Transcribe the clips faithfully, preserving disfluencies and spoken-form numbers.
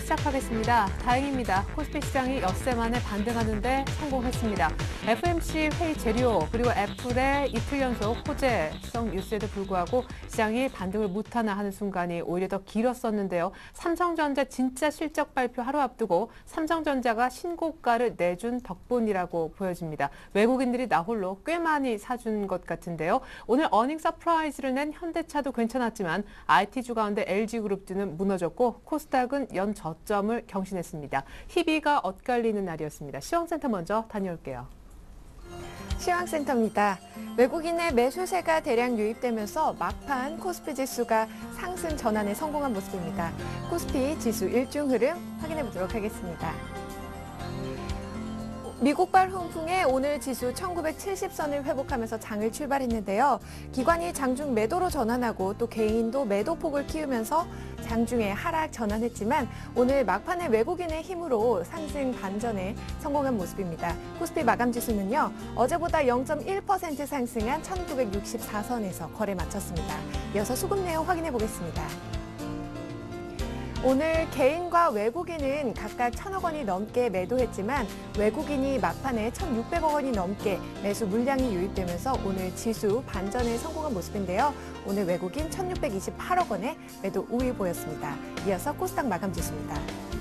시작하겠습니다. 다행입니다. 코스피 시장이 엿새 만에 반등하는데 성공했습니다. 에프오엠씨 회의 재료 그리고 애플의 이틀 연속 호재성 뉴스에도 불구하고 시장이 반등을 못하나 하는 순간이 오히려 더 길었었는데요. 삼성전자 진짜 실적 발표 하루 앞두고 삼성전자가 신고가를 내준 덕분이라고 보여집니다. 외국인들이 나홀로 꽤 많이 사준 것 같은데요. 오늘 어닝 서프라이즈를 낸 현대차도 괜찮았지만 아이티주 가운데 엘지그룹주는 무너졌고 코스닥은 연 저점을 경신했습니다. 희비가 엇갈리는 날이었습니다. 시황센터 먼저 다녀올게요. 시황센터입니다. 외국인의 매수세가 대량 유입되면서 막판 코스피 지수가 상승 전환에 성공한 모습입니다. 코스피 지수 일중 흐름 확인해 보도록 하겠습니다. 미국발 훈풍에 오늘 지수 천구백칠십 선을 회복하면서 장을 출발했는데요. 기관이 장중 매도로 전환하고 또 개인도 매도폭을 키우면서 장중에 하락 전환했지만 오늘 막판에 외국인의 힘으로 상승 반전에 성공한 모습입니다. 코스피 마감 지수는요. 어제보다 영 점 일 퍼센트 상승한 천구백육십사 선에서 거래 마쳤습니다. 이어서 수급 내용 확인해 보겠습니다. 오늘 개인과 외국인은 각각 천억 원이 넘게 매도했지만 외국인이 막판에 천육백억 원이 넘게 매수 물량이 유입되면서 오늘 지수 반전에 성공한 모습인데요. 오늘 외국인 천육백이십팔억 원의 매도 우위 보였습니다. 이어서 코스닥 마감 지수입니다.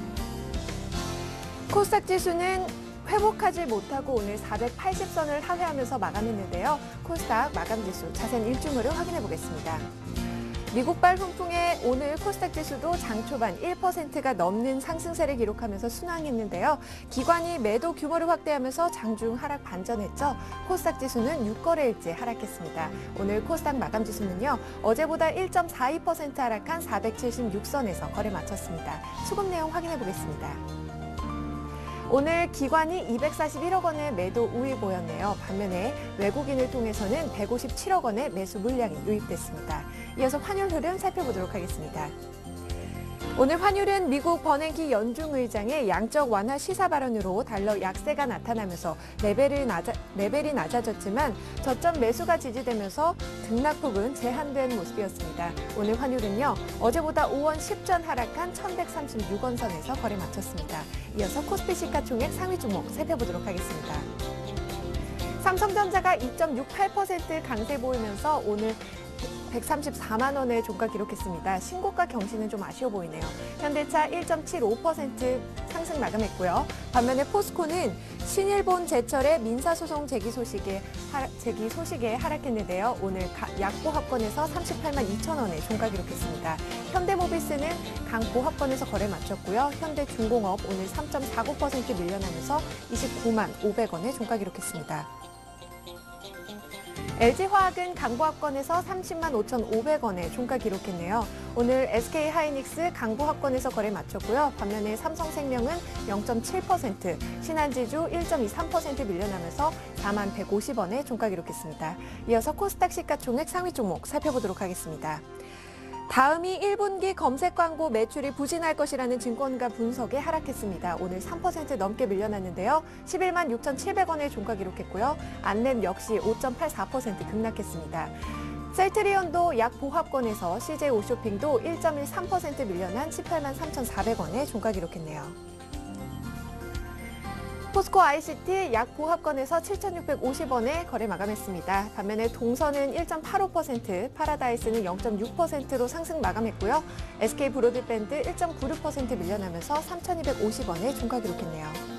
코스닥 지수는 회복하지 못하고 오늘 사백팔십 선을 하회하면서 마감했는데요. 코스닥 마감 지수 자세한 일중으로 확인해 보겠습니다. 미국발 훈풍에 오늘 코스닥 지수도 장 초반 일 퍼센트가 넘는 상승세를 기록하면서 순항했는데요. 기관이 매도 규모를 확대하면서 장중 하락 반전했죠. 코스닥 지수는 육 거래일째 하락했습니다. 오늘 코스닥 마감 지수는요. 어제보다 일 점 사이 퍼센트 하락한 사백칠십육 선에서 거래 마쳤습니다. 수급 내용 확인해 보겠습니다. 오늘 기관이 이백사십일억 원의 매도 우위 보였네요. 반면에 외국인을 통해서는 백오십칠억 원의 매수 물량이 유입됐습니다. 이어서 환율 흐름 살펴보도록 하겠습니다. 오늘 환율은 미국 버냉키 연중 의장의 양적 완화 시사 발언으로 달러 약세가 나타나면서 레벨이, 낮아, 레벨이 낮아졌지만 저점 매수가 지지되면서 등락폭은 제한된 모습이었습니다. 오늘 환율은요. 어제보다 오 원 십 전 하락한 천백삼십육 원 선에서 거래 마쳤습니다. 이어서 코스피 시가총액 상위 종목 살펴보도록 하겠습니다. 삼성전자가 이 점 육팔 퍼센트 강세 보이면서 오늘 백삼십사만 원의 종가 기록했습니다. 신고가 경신은 좀 아쉬워 보이네요. 현대차 일 점 칠오 퍼센트 상승 마감했고요. 반면에 포스코는 신일본 제철의 민사소송 제기 소식에, 하락, 제기 소식에 하락했는데요. 오늘 약보합권에서 삼십팔만 이천 원의 종가 기록했습니다. 현대모비스는 강보합권에서 거래 마쳤고요. 현대중공업 오늘 삼 점 사구 퍼센트 밀려나면서 이십구만 오백 원의 종가 기록했습니다. 엘지화학은 강보합권에서 삼십만 오천오백 원의 종가 기록했네요. 오늘 에스케이하이닉스 강보합권에서 거래 마쳤고요. 반면에 삼성생명은 영 점 칠 퍼센트, 신한지주 일 점 이삼 퍼센트 밀려나면서 사만 백오십 원의 종가 기록했습니다. 이어서 코스닥 시가총액 상위 종목 살펴보도록 하겠습니다. 다음이 일 분기 검색 광고 매출이 부진할 것이라는 증권가 분석에 하락했습니다. 오늘 삼 퍼센트 넘게 밀려났는데요. 십일만 육천칠백 원의 종가 기록했고요. 안랩 역시 오 점 팔사 퍼센트 급락했습니다. 셀트리온도 약 보합권에서 씨제이 오쇼핑도 일 점 일삼 퍼센트 밀려난 십팔만 삼천사백 원의 종가 기록했네요. 포스코 아이씨티 약 보합권에서 칠천육백오십 원에 거래 마감했습니다. 반면에 동선은 일 점 팔오 퍼센트, 파라다이스는 영 점 육 퍼센트로 상승 마감했고요. 에스케이브로드밴드 일 점 구육 퍼센트 밀려나면서 삼천이백오십 원에 종가 기록했네요.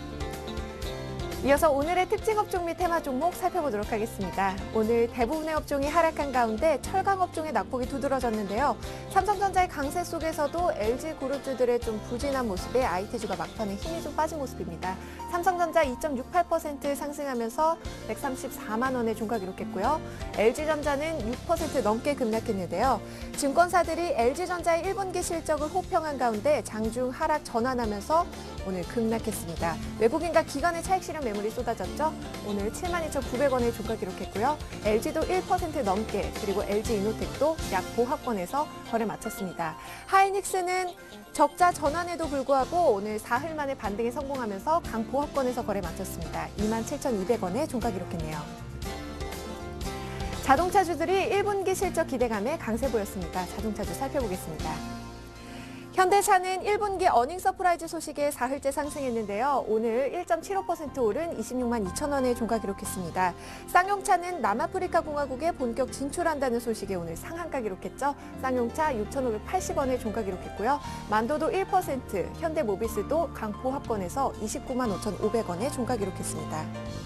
이어서 오늘의 특징 업종 및 테마 종목 살펴보도록 하겠습니다. 오늘 대부분의 업종이 하락한 가운데 철강 업종의 낙폭이 두드러졌는데요. 삼성전자의 강세 속에서도 엘지그룹주들의 좀 부진한 모습에 아이티주가 막판에 힘이 좀 빠진 모습입니다. 삼성전자 이 점 육팔 퍼센트 상승하면서 백삼십사만 원의 종가 기록했고요. 엘지전자는 육 퍼센트 넘게 급락했는데요. 증권사들이 엘지전자의 일 분기 실적을 호평한 가운데 장중 하락 전환하면서 오늘 급락했습니다. 외국인과 기관의 차익 실현 매물이 쏟아졌죠. 오늘 칠만 이천구백 원의 종가 기록했고요. 엘지도 일 퍼센트 넘게 그리고 엘지이노텍도 약 보합권에서 거래 마쳤습니다. 하이닉스는 적자 전환에도 불구하고 오늘 사흘 만에 반등에 성공하면서 강보합권에서 거래 마쳤습니다. 이만 칠천이백 원의 종가 기록했네요. 자동차주들이 일 분기 실적 기대감에 강세 보였습니다. 자동차주 살펴보겠습니다. 현대차는 일 분기 어닝 서프라이즈 소식에 사흘째 상승했는데요. 오늘 일 점 칠오 퍼센트 오른 이십육만 이천 원의 종가 기록했습니다. 쌍용차는 남아프리카 공화국에 본격 진출한다는 소식에 오늘 상한가 기록했죠. 쌍용차 육천오백팔십 원의 종가 기록했고요. 만도도 일 퍼센트, 현대모비스도 강포 합권에서 이십구만 오천오백 원의 종가 기록했습니다.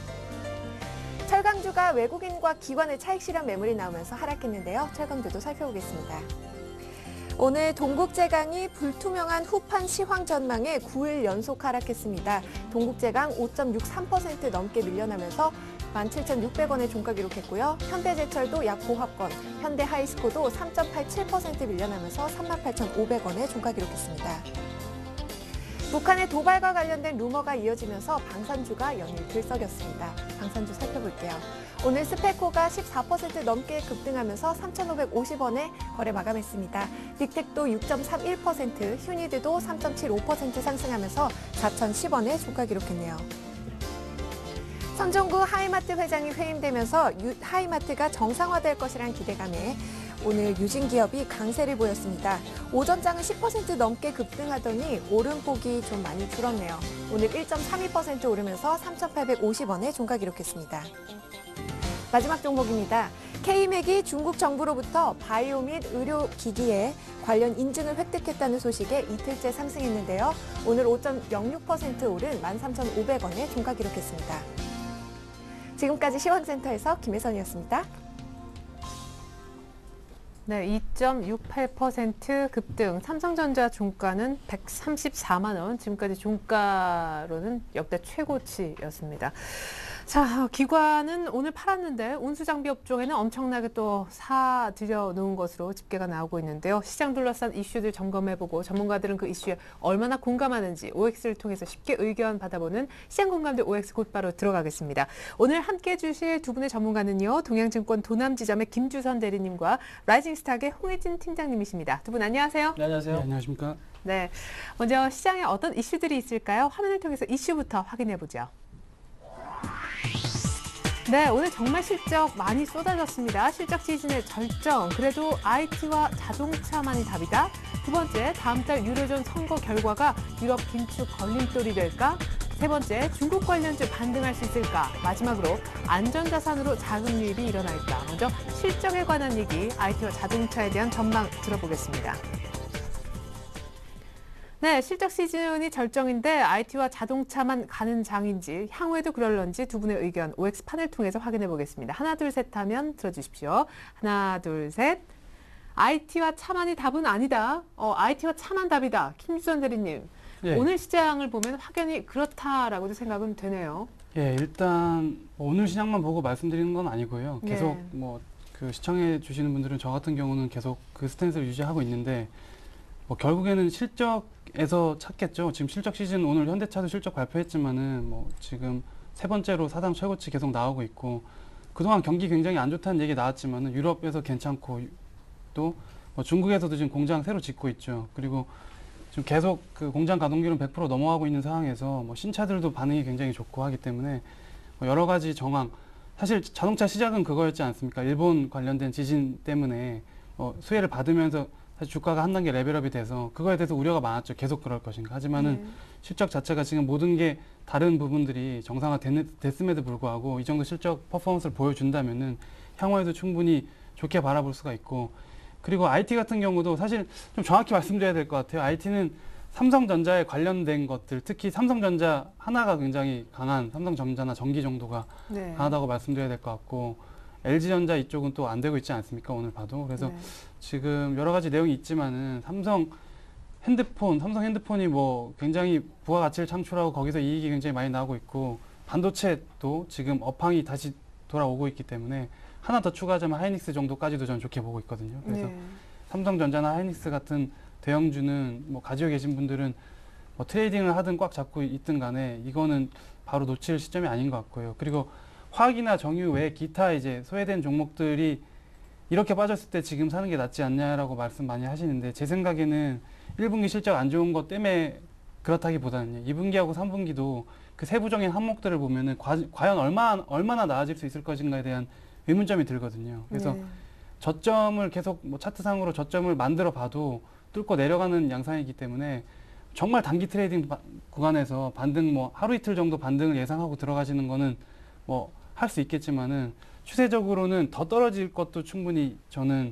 철강주가 외국인과 기관의 차익 실현 매물이 나오면서 하락했는데요. 철강주도 살펴보겠습니다. 오늘 동국제강이 불투명한 후판 시황 전망에 구 일 연속 하락했습니다. 동국제강 오 점 육삼 퍼센트 넘게 밀려나면서 만 칠천육백 원의 종가 기록했고요. 현대제철도 약보합권, 현대하이스코도 삼 점 팔칠 퍼센트 밀려나면서 삼만 팔천오백 원의 종가 기록했습니다. 북한의 도발과 관련된 루머가 이어지면서 방산주가 연일 들썩였습니다. 방산주 살펴볼게요. 오늘 스페코가 십사 퍼센트 넘게 급등하면서 삼천오백오십 원에 거래 마감했습니다. 빅텍도 육 점 삼일 퍼센트, 휴니드도 삼 점 칠오 퍼센트 상승하면서 사천십 원에 종가 기록했네요. 선종구 하이마트 회장이 회임되면서 유, 하이마트가 정상화될 것이란 기대감에 오늘 유진기업이 강세를 보였습니다. 오전장은 십 퍼센트 넘게 급등하더니 오름폭이 좀 많이 줄었네요. 오늘 일 점 삼이 퍼센트 오르면서 삼천팔백오십 원에 종가 기록했습니다. 마지막 종목입니다. K맥이 중국 정부로부터 바이오 및 의료기기에 관련 인증을 획득했다는 소식에 이틀째 상승했는데요. 오늘 오 점 영육 퍼센트 오른 만 삼천오백 원에 종가 기록했습니다. 지금까지 시황센터에서 김혜선이었습니다. 네, 이 점 육팔 퍼센트 급등. 삼성전자 종가는 백삼십사만 원. 지금까지 종가로는 역대 최고치였습니다. 자, 기관은 오늘 팔았는데 운수장비 업종에는 엄청나게 또 사들여 놓은 것으로 집계가 나오고 있는데요. 시장 둘러싼 이슈들 점검해보고 전문가들은 그 이슈에 얼마나 공감하는지 오엑스를 통해서 쉽게 의견 받아보는 시장 공감대 오엑스 곧바로 들어가겠습니다. 오늘 함께해 주실 두 분의 전문가는요. 동양증권 도남지점의 김주선 대리님과 라이징스탁의 홍혜진 팀장님이십니다. 두 분 안녕하세요. 네, 안녕하세요. 네, 안녕하십니까. 네, 먼저 시장에 어떤 이슈들이 있을까요? 화면을 통해서 이슈부터 확인해보죠. 네, 오늘 정말 실적 많이 쏟아졌습니다. 실적 시즌의 절정. 그래도 아이티와 자동차만이 답이다. 두 번째, 다음 달 유로존 선거 결과가 유럽 긴축 걸림돌이 될까? 세 번째, 중국 관련주 반등할 수 있을까? 마지막으로 안전자산으로 자금 유입이 일어날까? 먼저 실적에 관한 얘기, 아이티와 자동차에 대한 전망 들어보겠습니다. 네, 실적 시즌이 절정인데 아이티와 자동차만 가는 장인지 향후에도 그럴런지 두 분의 의견 오엑스 판을 통해서 확인해 보겠습니다. 하나, 둘, 셋 하면 들어주십시오. 하나, 둘, 셋. 아이티와 차만이 답은 아니다. 어, 아이티와 차만 답이다. 김주선 대리님. 예. 오늘 시장을 보면 확연히 그렇다라고도 생각은 되네요. 예, 일단 오늘 시장만 보고 말씀드리는 건 아니고요. 계속 네. 뭐 그 시청해 주시는 분들은 저 같은 경우는 계속 그 스탠스를 유지하고 있는데 뭐 결국에는 실적에서 찾겠죠. 지금 실적 시즌 오늘 현대차도 실적 발표했지만은 뭐 지금 세 번째로 사상 최고치 계속 나오고 있고 그동안 경기 굉장히 안 좋다는 얘기 나왔지만은 유럽에서 괜찮고 또 뭐 중국에서도 지금 공장 새로 짓고 있죠. 그리고 지금 계속 그 공장 가동률은 백 퍼센트 넘어가고 있는 상황에서 뭐 신차들도 반응이 굉장히 좋고 하기 때문에 뭐 여러 가지 정황. 사실 자동차 시작은 그거였지 않습니까? 일본 관련된 지진 때문에 어 수혜를 받으면서 사실 주가가 한 단계 레벨업이 돼서 그거에 대해서 우려가 많았죠. 계속 그럴 것인가. 하지만은 네. 실적 자체가 지금 모든 게 다른 부분들이 정상화 됐음에도 불구하고 이 정도 실적 퍼포먼스를 보여준다면은 향후에도 충분히 좋게 바라볼 수가 있고 그리고 아이티 같은 경우도 사실 좀 정확히 말씀드려야 될 것 같아요. 아이티는 삼성전자에 관련된 것들, 특히 삼성전자 하나가 굉장히 강한 삼성전자나 전기 정도가 네. 강하다고 말씀드려야 될 것 같고 엘지전자 이쪽은 또 안 되고 있지 않습니까? 오늘 봐도. 그래서 네. 지금 여러 가지 내용이 있지만은 삼성 핸드폰, 삼성 핸드폰이 뭐 굉장히 부가가치를 창출하고 거기서 이익이 굉장히 많이 나오고 있고 반도체도 지금 업황이 다시 돌아오고 있기 때문에 하나 더 추가하자면 하이닉스 정도까지도 저는 좋게 보고 있거든요. 그래서 네. 삼성전자나 하이닉스 같은 대형주는 뭐 가지고 계신 분들은 뭐 트레이딩을 하든 꽉 잡고 있든 간에 이거는 바로 놓칠 시점이 아닌 것 같고요. 그리고 화학이나 정유 외에 기타 이제 소외된 종목들이 이렇게 빠졌을 때 지금 사는 게 낫지 않냐라고 말씀 많이 하시는데 제 생각에는 일 분기 실적 안 좋은 것 때문에 그렇다기보다는요. 이 분기하고 삼 분기도 그 세부적인 항목들을 보면은 과, 과연 얼마, 얼마나 나아질 수 있을 것인가에 대한 의문점이 들거든요. 그래서 네. 저점을 계속 뭐 차트상으로 저점을 만들어 봐도 뚫고 내려가는 양상이기 때문에 정말 단기 트레이딩 바, 구간에서 반등 뭐 하루 이틀 정도 반등을 예상하고 들어가시는 거는 뭐 할 수 있겠지만은 추세적으로는 더 떨어질 것도 충분히 저는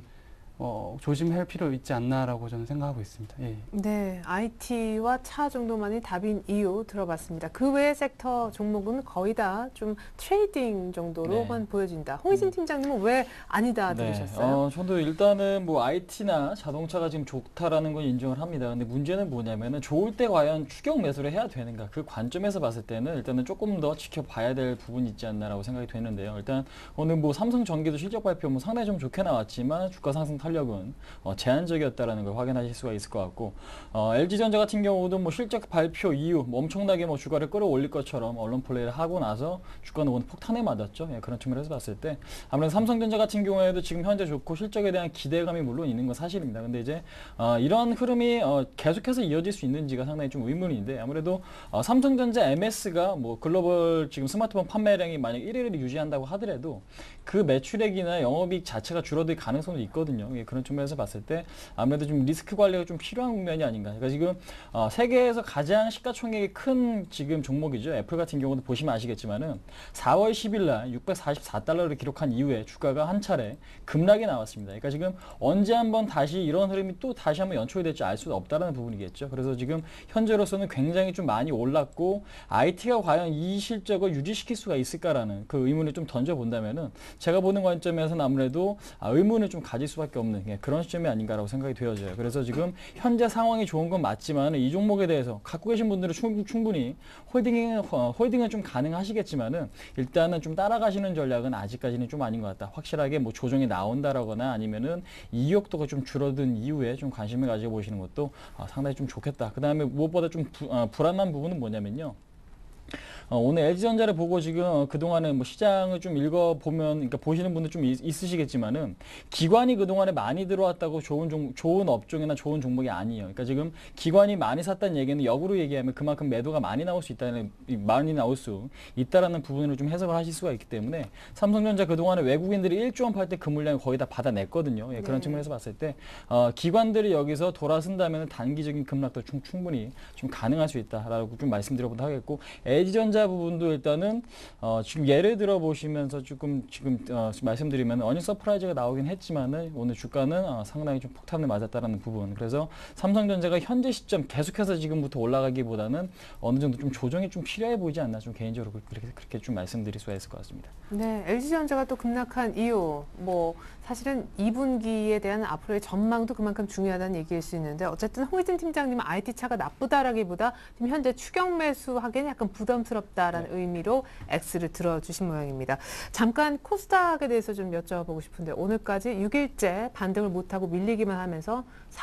어, 조심할 필요 있지 않나라고 저는 생각하고 있습니다. 예. 네, 아이티와 차 정도만이 답인 이유 들어봤습니다. 그 외의 섹터 종목은 거의 다 좀 트레이딩 정도로만 네. 보여진다. 홍희진 팀장님은 왜 아니다 네, 들으셨어요? 어, 저도 일단은 뭐 아이티나 자동차가 지금 좋다라는 건 인정을 합니다. 근데 문제는 뭐냐면은 좋을 때 과연 추격 매수를 해야 되는가? 그 관점에서 봤을 때는 일단은 조금 더 지켜봐야 될 부분이 있지 않나라고 생각이 되는데요. 일단 오늘 뭐 삼성전기도 실적 발표 뭐 상당히 좀 좋게 나왔지만 주가 상승 탄력은 어, 제한적이었다라는 걸 확인하실 수가 있을 것 같고, 어, 엘지전자 같은 경우도 뭐 실적 발표 이후 뭐 엄청나게 뭐 주가를 끌어올릴 것처럼 언론 플레이를 하고 나서 주가는 오늘 폭탄에 맞았죠. 예, 그런 측면에서 봤을 때 아무래도 삼성전자 같은 경우에도 지금 현재 좋고 실적에 대한 기대감이 물론 있는 건 사실입니다. 근데 이제 어, 이런 흐름이 어, 계속해서 이어질 수 있는지가 상당히 좀 의문인데, 아무래도 어, 삼성전자 엠에스가 뭐 글로벌 지금 스마트폰 판매량이 만약 일 위를 유지한다고 하더라도 그 매출액이나 영업이익 자체가 줄어들 가능성도 있거든요. 예, 그런 측면에서 봤을 때 아무래도 좀 리스크 관리가 좀 필요한 국면이 아닌가. 그러니까 지금 어, 세계에서 가장 시가총액이 큰 지금 종목이죠. 애플 같은 경우도 보시면 아시겠지만은 사월 십일 날 육백사십사 달러를 기록한 이후에 주가가 한 차례 급락이 나왔습니다. 그러니까 지금 언제 한번 다시 이런 흐름이 또 다시 한번 연출이 될지 알 수가 없다는 부분이겠죠. 그래서 지금 현재로서는 굉장히 좀 많이 올랐고, 아이티가 과연 이 실적을 유지시킬 수가 있을까라는 그 의문을 좀 던져본다면은 제가 보는 관점에서는 아무래도 의문을 좀 가질 수밖에 없는 그런 시점이 아닌가라고 생각이 되어져요. 그래서 지금 현재 상황이 좋은 건 맞지만 이 종목에 대해서 갖고 계신 분들은 충분히 홀딩, 홀딩은 좀 가능하시겠지만은 일단은 좀 따라가시는 전략은 아직까지는 좀 아닌 것 같다. 확실하게 뭐 조정이 나온다라거나 아니면은 이익도가 좀 줄어든 이후에 좀 관심을 가지고 보시는 것도 상당히 좀 좋겠다. 그 다음에 무엇보다 좀 부, 어, 불안한 부분은 뭐냐면요. 어, 오늘 엘지전자를 보고 지금 그동안에 뭐 시장을 좀 읽어보면, 그러니까 보시는 분들 좀 있, 있으시겠지만은 기관이 그동안에 많이 들어왔다고 좋은 종, 좋은 업종이나 좋은 종목이 아니에요. 그러니까 지금 기관이 많이 샀다는 얘기는 역으로 얘기하면 그만큼 매도가 많이 나올 수 있다는, 많이 나올 수 있다라는 부분으로 좀 해석을 하실 수가 있기 때문에 삼성전자 그동안에 외국인들이 일조 원 팔 때 그 물량을 거의 다 받아냈거든요. 예, 그런 네. 측면에서 봤을 때 어, 기관들이 여기서 돌아선다면 단기적인 급락도 충, 충분히 좀 가능할 수 있다라고 좀 말씀드려보도록 하겠고, 엘지전자 부분도 일단은 어, 지금 예를 들어 보시면서 조금 지금 어, 말씀드리면 어닝 서프라이즈가 나오긴 했지만은 오늘 주가는 어, 상당히 좀 폭탄을 맞았다라는 부분. 그래서 삼성전자가 현재 시점 계속해서 지금부터 올라가기보다는 어느 정도 좀 조정이 좀 필요해 보이지 않나, 좀 개인적으로 그렇게 그렇게 좀 말씀드릴 수가 있을 것 같습니다. 네, 엘지전자가 또 급락한 이유, 뭐 사실은 이 분기에 대한 앞으로의 전망도 그만큼 중요하다는 얘기일 수 있는데, 어쨌든 홍희진 팀장님은 아이티 차가 나쁘다라기보다 지금 현재 추격 매수하기에는 약간 부담스럽다라는 네. 의미로 X를 들어주신 모양입니다. 잠깐 코스닥에 대해서 좀 여쭤보고 싶은데, 오늘까지 육 일째 반등을 못하고 밀리기만 하면서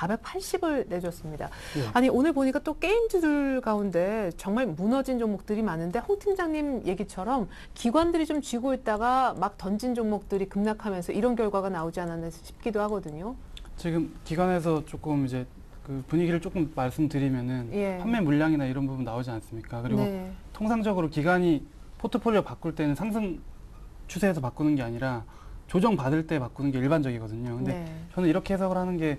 사백팔십을 내줬습니다. 예. 아니, 오늘 보니까 또 게임주들 가운데 정말 무너진 종목들이 많은데, 홍 팀장님 얘기처럼 기관들이 좀 쥐고 있다가 막 던진 종목들이 급락하면서 이런 결과가 나오지 않았나 싶기도 하거든요. 지금 기관에서 조금 이제 그 분위기를 조금 말씀드리면은 예. 판매 물량이나 이런 부분 나오지 않습니까? 그리고 네. 통상적으로 기관이 포트폴리오 바꿀 때는 상승 추세에서 바꾸는 게 아니라 조정 받을 때 바꾸는 게 일반적이거든요. 근데 네. 저는 이렇게 해석을 하는 게,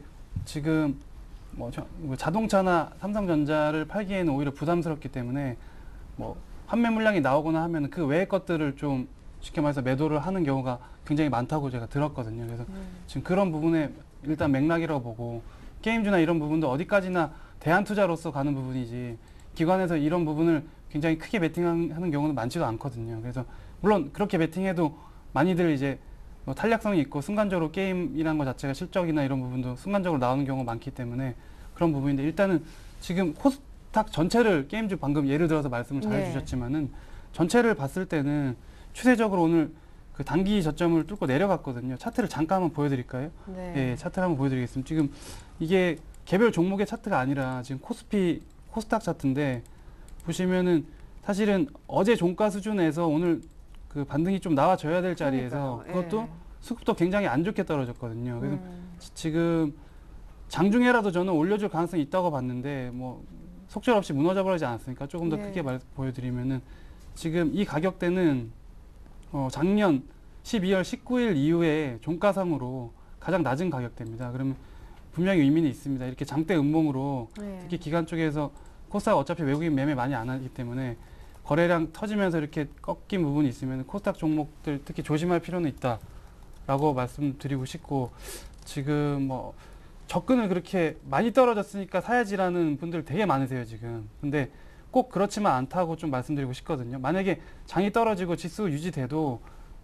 지금 뭐 저- 뭐 자동차나 삼성전자를 팔기에는 오히려 부담스럽기 때문에 뭐 판매 물량이 나오거나 하면 그 외의 것들을 좀 쉽게 말해서 매도를 하는 경우가 굉장히 많다고 제가 들었거든요. 그래서 음. 지금 그런 부분에 일단 맥락이라고 보고, 게임주나 이런 부분도 어디까지나 대안 투자로서 가는 부분이지 기관에서 이런 부분을 굉장히 크게 베팅하는 경우는 많지도 않거든요. 그래서 물론 그렇게 베팅해도 많이들 이제 뭐 탄력성이 있고 순간적으로 게임이라는 것 자체가 실적이나 이런 부분도 순간적으로 나오는 경우가 많기 때문에 그런 부분인데, 일단은 지금 코스닥 전체를, 게임주 방금 예를 들어서 말씀을 잘 네. 해주셨지만은 전체를 봤을 때는 추세적으로 오늘 그 단기 저점을 뚫고 내려갔거든요. 차트를 잠깐 한번 보여드릴까요? 네. 예, 차트를 한번 보여드리겠습니다. 지금 이게 개별 종목의 차트가 아니라 지금 코스피, 코스닥 차트인데, 보시면은 사실은 어제 종가 수준에서 오늘 그 반등이 좀 나와줘야 될 자리에서 그러니까요. 그것도 예. 수급도 굉장히 안 좋게 떨어졌거든요. 그래서 음. 지- 지금 장중에라도 저는 올려줄 가능성이 있다고 봤는데, 뭐 속절없이 무너져 버리지 않았으니까 조금 더 네. 크게 말, 보여드리면은 지금 이 가격대는 어, 작년 십이월 십구일 이후에 종가상으로 가장 낮은 가격대입니다. 그러면 분명히 의미는 있습니다. 이렇게 장대 음봉으로 네. 특히 기관 쪽에서 코스닥 어차피 외국인 매매 많이 안 하기 때문에 거래량 터지면서 이렇게 꺾인 부분이 있으면 코스닥 종목들 특히 조심할 필요는 있다라고 말씀드리고 싶고, 지금 뭐 접근을 그렇게 많이 떨어졌으니까 사야지라는 분들 되게 많으세요 지금. 근데 꼭 그렇지만 않다고 좀 말씀드리고 싶거든요. 만약에 장이 떨어지고 지수 유지돼도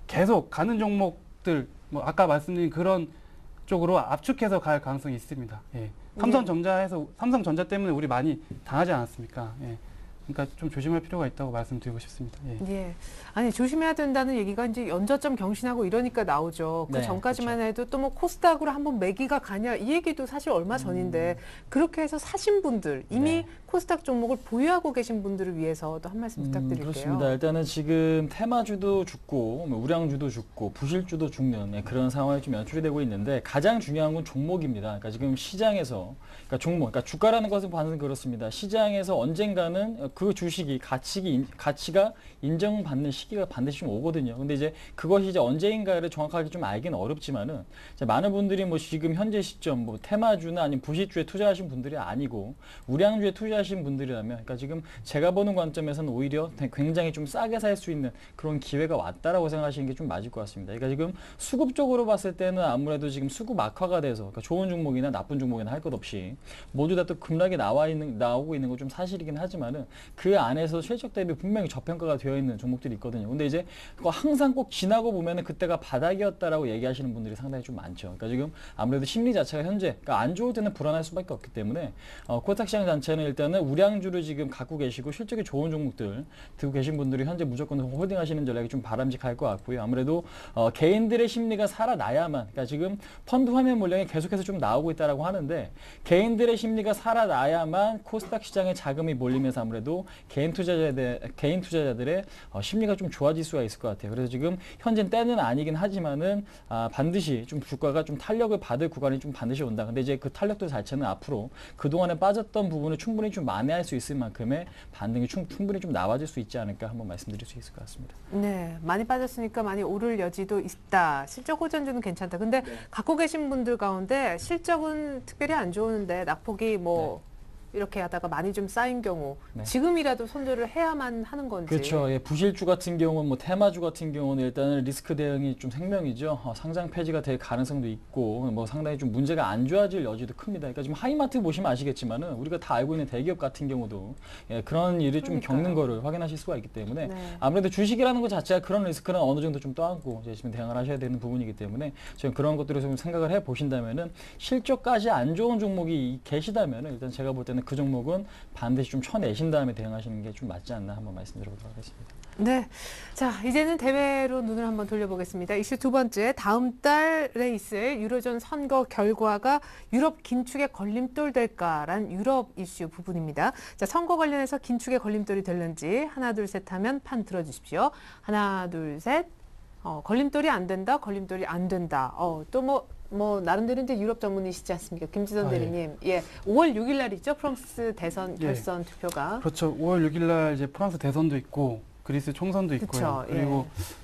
계속 가는 종목들, 뭐 아까 말씀드린 그런 쪽으로 압축해서 갈 가능성이 있습니다. 예. 삼성전자에서 삼성전자 때문에 우리 많이 당하지 않았습니까? 예. 그러니까 좀 조심할 필요가 있다고 말씀드리고 싶습니다. 예. 예. 아니 조심해야 된다는 얘기가 이제 연저점 경신하고 이러니까 나오죠. 그 네, 전까지만 그렇죠. 해도 또 뭐 코스닥으로 한번 매기가 가냐 이 얘기도 사실 얼마 전인데 그렇게 해서 사신 분들 이미 네. 코스닥 종목을 보유하고 계신 분들을 위해서 또 한 말씀 부탁드릴게요. 음, 그렇습니다. 일단은 지금 테마주도 죽고 뭐 우량주도 죽고 부실주도 죽는 네, 그런 상황이 좀 연출이 되고 있는데, 가장 중요한 건 종목입니다. 그러니까 지금 시장에서 그러니까 종목, 그러니까 주가라는 것은 반드시 그렇습니다. 시장에서 언젠가는 그 주식이 가치기 가치가 인정받는 시기가 반드시 좀 오거든요. 근데 이제 그것이 이제 언제인가를 정확하게 좀 알기는 어렵지만은, 이제 많은 분들이 뭐 지금 현재 시점 뭐 테마주나 아니면 부실주에 투자하신 분들이 아니고 우량주에 투자하신 분들이라면, 그러니까 지금 제가 보는 관점에서는 오히려 굉장히 좀 싸게 살 수 있는 그런 기회가 왔다라고 생각하시는 게 좀 맞을 것 같습니다. 그러니까 지금 수급적으로 봤을 때는 아무래도 지금 수급 악화가 돼서, 그러니까 좋은 종목이나 나쁜 종목이나 할 것 없이 모두 다 또 급락이 나와 있는 나오고 있는 건 좀 사실이긴 하지만은, 그 안에서 실적 대비 분명히 저평가가 되어 있는 종목들이 있거든요. 근데 이제 그거 항상 꼭 지나고 보면은 그때가 바닥이었다라고 얘기하시는 분들이 상당히 좀 많죠. 그러니까 지금 아무래도 심리 자체가 현재, 그러니까 안 좋을 때는 불안할 수밖에 없기 때문에 어, 코스닥 시장 자체는 일단은 우량주를 지금 갖고 계시고 실적이 좋은 종목들 들고 계신 분들이 현재 무조건 홀딩하시는 전략이 좀 바람직할 것 같고요. 아무래도 어, 개인들의 심리가 살아나야만, 그러니까 지금 펀드 화면 물량이 계속해서 좀 나오고 있다라고 하는데, 개인들의 심리가 살아나야만 코스닥 시장에 자금이 몰리면서 아무래도 개인 투자자들 개인 투자자들의 어, 심리가 좀 좋아질 수가 있을 것 같아요. 그래서 지금 현재 때는 아니긴 하지만은 아, 반드시 좀 주가가 좀 탄력을 받을 구간이 좀 반드시 온다. 근데 이제 그 탄력도 자체는 앞으로 그 동안에 빠졌던 부분을 충분히 좀 만회할 수 있을 만큼의 반등이 충, 충분히 좀 나와질 수 있지 않을까 한번 말씀드릴 수 있을 것 같습니다. 네, 많이 빠졌으니까 많이 오를 여지도 있다. 실적 호전주는 괜찮다. 근데 네. 갖고 계신 분들 가운데 실적은 특별히 안 좋은데 낙폭이 뭐 이렇게 하다가 많이 좀 쌓인 경우 네. 지금이라도 손절을 해야만 하는 건지. 그렇죠. 예, 부실주 같은 경우는 뭐 테마주 같은 경우는 일단은 리스크 대응이 좀 생명이죠. 어, 상장 폐지가 될 가능성도 있고 뭐 상당히 좀 문제가 안 좋아질 여지도 큽니다. 그러니까 지금 하이마트 보시면 아시겠지만은 우리가 다 알고 있는 대기업 같은 경우도 예, 그런 일이 좀 그러니까요. 겪는 거를 확인하실 수가 있기 때문에 네. 아무래도 주식이라는 것 자체가 그런 리스크는 어느 정도 좀 떠안고 이제 지금 대응을 하셔야 되는 부분이기 때문에 저는 그런 것들을 좀 생각을 해 보신다면은 실적까지 안 좋은 종목이 계시다면은 일단 제가 볼 때는 그 종목은 반드시 좀 쳐내신 다음에 대응하시는 게 좀 맞지 않나 한번 말씀드려보도록 하겠습니다. 네. 자, 이제는 대회로 눈을 한번 돌려보겠습니다. 이슈 두 번째, 다음 달에 있을 유로존 선거 결과가 유럽 긴축에 걸림돌 될까란 유럽 이슈 부분입니다. 자, 선거 관련해서 긴축에 걸림돌이 될는지 하나, 둘, 셋 하면 판 들어주십시오. 하나, 둘, 셋. 어, 걸림돌이 안 된다, 걸림돌이 안 된다. 어, 또 뭐, 뭐, 나름대로 이제 유럽 전문이시지 않습니까? 김지선 아, 예. 대리님. 예. 오월 육일 날이죠. 프랑스 대선 예. 결선 투표가. 그렇죠. 오월 육일 날 이제 프랑스 대선도 있고 그리스 총선도 있고요. 그쵸, 예. 그리고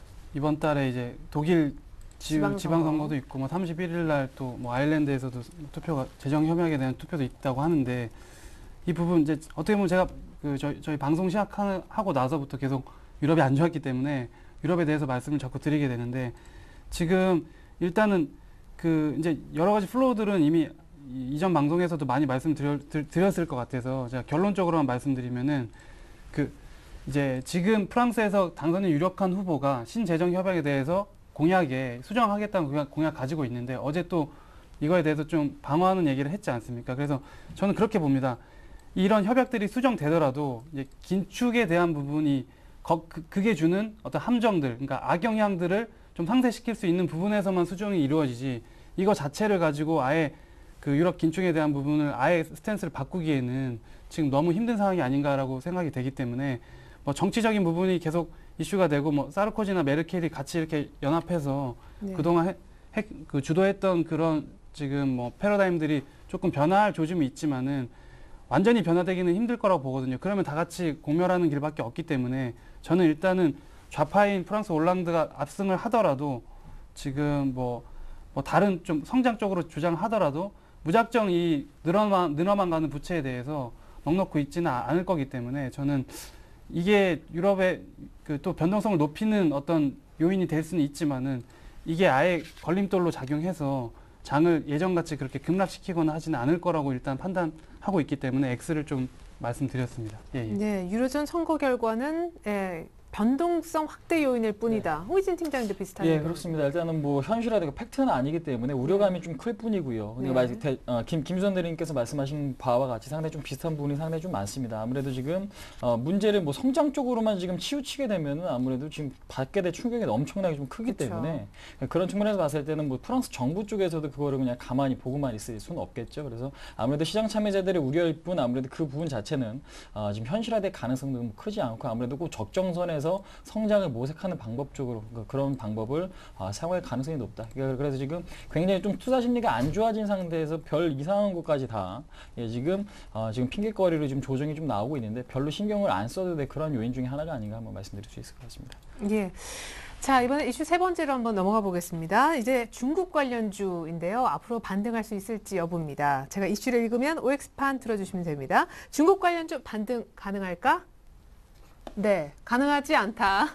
이번 달에 이제 독일 지, 지방선거. 지방선거도 있고 뭐 삼십일일 날 또 뭐 아일랜드에서도 투표가 재정 협약에 대한 투표도 있다고 하는데, 이 부분 이제 어떻게 보면 제가 그 저희, 저희 방송 시작하고 나서부터 계속 유럽이 안 좋았기 때문에 유럽에 대해서 말씀을 자꾸 드리게 되는데, 지금 일단은 그 이제 여러 가지 플로우들은 이미 이전 방송에서도 많이 말씀드렸을 것 같아서 제가 결론적으로만 말씀드리면은, 그 이제 지금 프랑스에서 당선인 유력한 후보가 신재정 협약에 대해서 공약에 수정하겠다는 공약, 공약 가지고 있는데, 어제 또 이거에 대해서 좀 방어하는 얘기를 했지 않습니까? 그래서 저는 그렇게 봅니다. 이런 협약들이 수정되더라도 이제 긴축에 대한 부분이 거, 그, 그게 주는 어떤 함정들, 그러니까 악영향들을 좀 상쇄시킬 수 있는 부분에서만 수정이 이루어지지, 이거 자체를 가지고 아예 그 유럽 긴축에 대한 부분을 아예 스탠스를 바꾸기에는 지금 너무 힘든 상황이 아닌가라고 생각이 되기 때문에, 뭐 정치적인 부분이 계속 이슈가 되고 뭐 사르코지나 메르켈이 같이 이렇게 연합해서 네. 그동안 해, 해, 그 주도했던 그런 지금 뭐 패러다임들이 조금 변화할 조짐이 있지만은 완전히 변화되기는 힘들 거라고 보거든요. 그러면 다 같이 공멸하는 길밖에 없기 때문에 저는 일단은 좌파인 프랑스 올랑드가 압승을 하더라도 지금 뭐, 뭐 다른 좀 성장 쪽으로 주장하더라도 무작정 이 늘어만, 늘어만 가는 부채에 대해서 넉넉히 있지는 않을 거기 때문에 저는 이게 유럽의 그 또 변동성을 높이는 어떤 요인이 될 수는 있지만은 이게 아예 걸림돌로 작용해서 장을 예전같이 그렇게 급락시키거나 하지는 않을 거라고 일단 판단하고 있기 때문에 X를 좀 말씀드렸습니다. 예, 예. 네, 유로존 선거 결과는 예, 변동성 확대 요인일 뿐이다. 네. 홍희진 팀장님도 비슷한 예, 의견. 그렇습니다. 일단은 뭐 현실화되고 팩트는 아니기 때문에 우려감이 좀 클 뿐이고요. 근데 네. 말- 대- 어, 김 김선 대리님께서 말씀하신 바와 같이 상당히 좀 비슷한 부분이 상당히 좀 많습니다. 아무래도 지금 어, 문제를 뭐 성장 쪽으로만 지금 치우치게 되면은 아무래도 지금 받게 될 충격이 엄청나게 좀 크기 그쵸. 때문에 그런 측면에서 봤을 때는 뭐 프랑스 정부 쪽에서도 그거를 그냥 가만히 보고만 있을 수는 없겠죠. 그래서 아무래도 시장 참여자들의 우려일 뿐 아무래도 그 부분 자체는 어, 지금 현실화될 가능성도 뭐 크지 않고 아무래도 꼭 적정선에서 성장을 모색하는 방법 쪽으로 그- 그런 방법을 아, 사용할 가능성이 높다. 그러니까 그래서 지금 굉장히 좀 투자 심리가 안 좋아진 상태에서 별 이상한 것까지 다 예, 지금 어, 지금 핑계거리로 지금 조정이 좀 나오고 있는데 별로 신경을 안 써도 될 그런 요인 중에 하나가 아닌가 한번 말씀드릴 수 있을 것 같습니다. 예. 자, 이번에 이슈 세 번째로 한번 넘어가 보겠습니다. 이제 중국 관련주인데요. 앞으로 반등할 수 있을지 여부입니다. 제가 이슈를 읽으면 오엑스판 들어주시면 됩니다. 중국 관련주 반등 가능할까? 네, 가능하지 않다.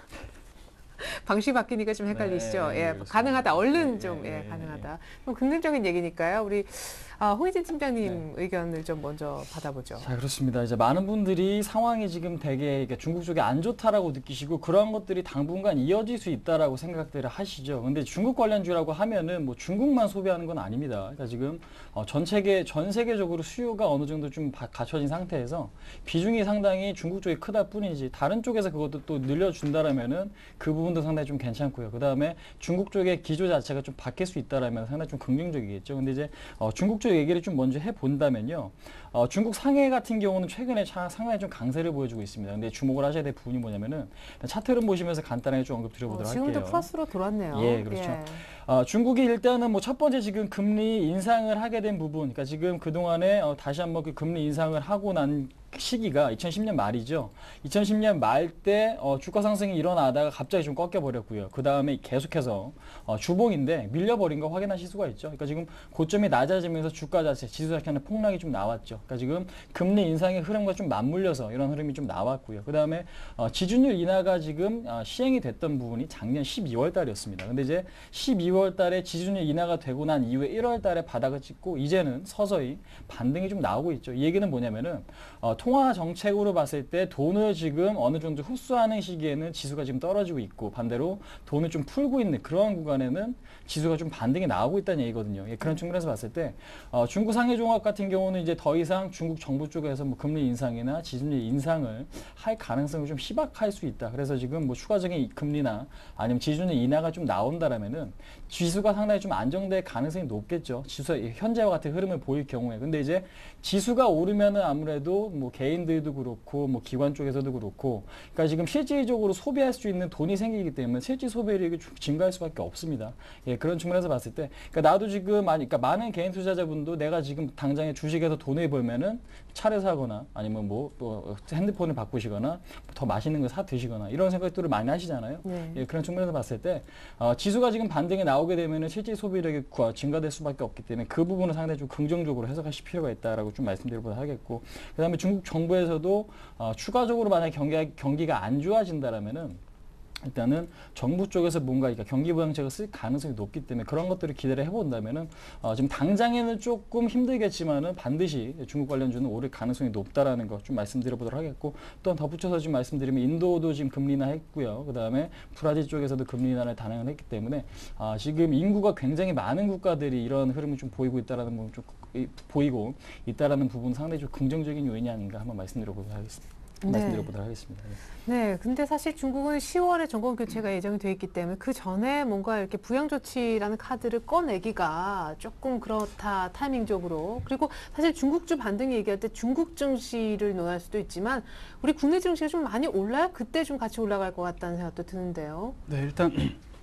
방식이 바뀌니까 좀 헷갈리시죠? 네, 예, 그렇습니다. 가능하다. 얼른 네, 좀, 네, 예, 네, 가능하다. 좀 긍정적인 얘기니까요. 우리 아, 홍희진 팀장님 네. 의견을 좀 먼저 받아보죠. 자, 그렇습니다. 이제 많은 분들이 상황이 지금 되게 그러니까 중국 쪽이 안 좋다라고 느끼시고 그러한 것들이 당분간 이어질 수 있다라고 생각들을 하시죠. 근데 중국 관련주라고 하면은 뭐 중국만 소비하는 건 아닙니다. 그러니까 지금 어, 전 세계 전 세계적으로 수요가 어느 정도 좀 바- 갖춰진 상태에서 비중이 상당히 중국 쪽이 크다 뿐이지 다른 쪽에서 그것도 또 늘려준다라면은 그 부분도 상당히 좀 괜찮고요. 그 다음에 중국 쪽의 기조 자체가 좀 바뀔 수 있다라면 상당히 좀 긍정적이겠죠. 근데 이제 어, 중국 쪽 얘기를 좀 먼저 해본다면요. 어, 중국 상해 같은 경우는 최근에 차- 상당히 좀 강세를 보여주고 있습니다. 근데 주목을 하셔야 될 부분이 뭐냐면은 차트 흐름 보시면서 간단하게 좀 언급 어, 드려보도록 지금도 할게요. 플러스로 돌았네요. 예, 그렇죠. 어, 중국이 일단은 뭐 첫 번째 지금 금리 인상을 하게 된 부분, 그러니까 지금 그 동안에 어, 다시 한번 그 금리 인상을 하고 난 시기가 이천십 년 말이죠. 이천십 년 말 때 어, 주가 상승이 일어나다가 갑자기 좀 꺾여 버렸고요. 그 다음에 계속해서 어, 주봉인데 밀려버린 거 확인하실 수가 있죠. 그러니까 지금 고점이 낮아지면서 주가 자체, 지수 자체는 폭락이 좀 나왔죠. 그러니까 지금 금리 인상의 흐름과 좀 맞물려서 이런 흐름이 좀 나왔고요. 그 다음에 어, 지준율 인하가 지금 어, 시행이 됐던 부분이 작년 십이월 달이었습니다. 근데 이제 십이월 달에 지준율 인하가 되고 난 이후에 일월 달에 바닥을 찍고 이제는 서서히 반등이 좀 나오고 있죠. 이 얘기는 뭐냐면은 어, 통화 정책으로 봤을 때 돈을 지금 어느 정도 흡수하는 시기에는 지수가 지금 떨어지고 있고 반대로 돈을 좀 풀고 있는 그러한 구간에는 지수가 좀 반등이 나오고 있다는 얘기거든요. 예, 그런 측면에서 봤을 때 어, 중국 상해종합 같은 경우는 이제 더 이상 중국 정부 쪽에서 뭐 금리 인상이나 지준율 인상을 할 가능성이 좀 희박할 수 있다. 그래서 지금 뭐 추가적인 금리나 아니면 지준율 인하가 좀 나온다라면은 지수가 상당히 좀 안정될 가능성이 높겠죠. 지수 현재와 같은 흐름을 보일 경우에. 근데 이제 지수가 오르면은 아무래도 뭐 개인들도 그렇고 뭐 기관 쪽에서도 그렇고 그러니까 지금 실질적으로 소비할 수 있는 돈이 생기기 때문에 실질 소비력이 증가할 수밖에 없습니다. 예, 그런 측면에서 봤을 때 그러니까 나도 지금 많이 그러니까 많은 개인 투자자분도 내가 지금 당장에 주식에서 돈을 벌면은 차를 사거나 아니면 뭐, 뭐 핸드폰을 바꾸시거나 더 맛있는 거 사 드시거나 이런 생각들을 많이 하시잖아요. 네. 예, 그런 측면에서 봤을 때 어, 지수가 지금 반등에 나오게 되면은 실질 소비력이 구- 증가될 수밖에 없기 때문에 그 부분은 상당히 좀 긍정적으로 해석하실 필요가 있다라고 좀 말씀드려보도록 하겠고 그다음에 중국 정부에서도 어, 추가적으로 만약 경기 경기가 안 좋아진다라면은 일단은 정부 쪽에서 뭔가 그러니까 경기 부양책을 쓸 가능성이 높기 때문에 그런 것들을 기대를 해본다면은 어, 지금 당장에는 조금 힘들겠지만은 반드시 중국 관련주는 오를 가능성이 높다라는 거 좀 말씀드려보도록 하겠고 또 덧붙여서 좀 말씀드리면 인도도 지금 금리 인하했고요. 그 다음에 브라질 쪽에서도 금리 인하를 단행을 했기 때문에 아, 지금 인구가 굉장히 많은 국가들이 이런 흐름을 좀 보이고 있다라는 부분 좀 이- 보이고 있다라는 부분 상당히 좀 긍정적인 요인이 아닌가 한번 말씀드려보도록 하겠습니다. 네. 말씀드려보도록 하겠습니다. 예. 네, 근데 사실 중국은 시월에 정권 교체가 예정이 돼 있기 때문에 그 전에 뭔가 이렇게 부양 조치라는 카드를 꺼내기가 조금 그렇다 타이밍적으로. 그리고 사실 중국주 반등 얘기할 때 중국 증시를 논할 수도 있지만 우리 국내 증시가 좀 많이 올라야 그때 좀 같이 올라갈 것 같다는 생각도 드는데요. 네, 일단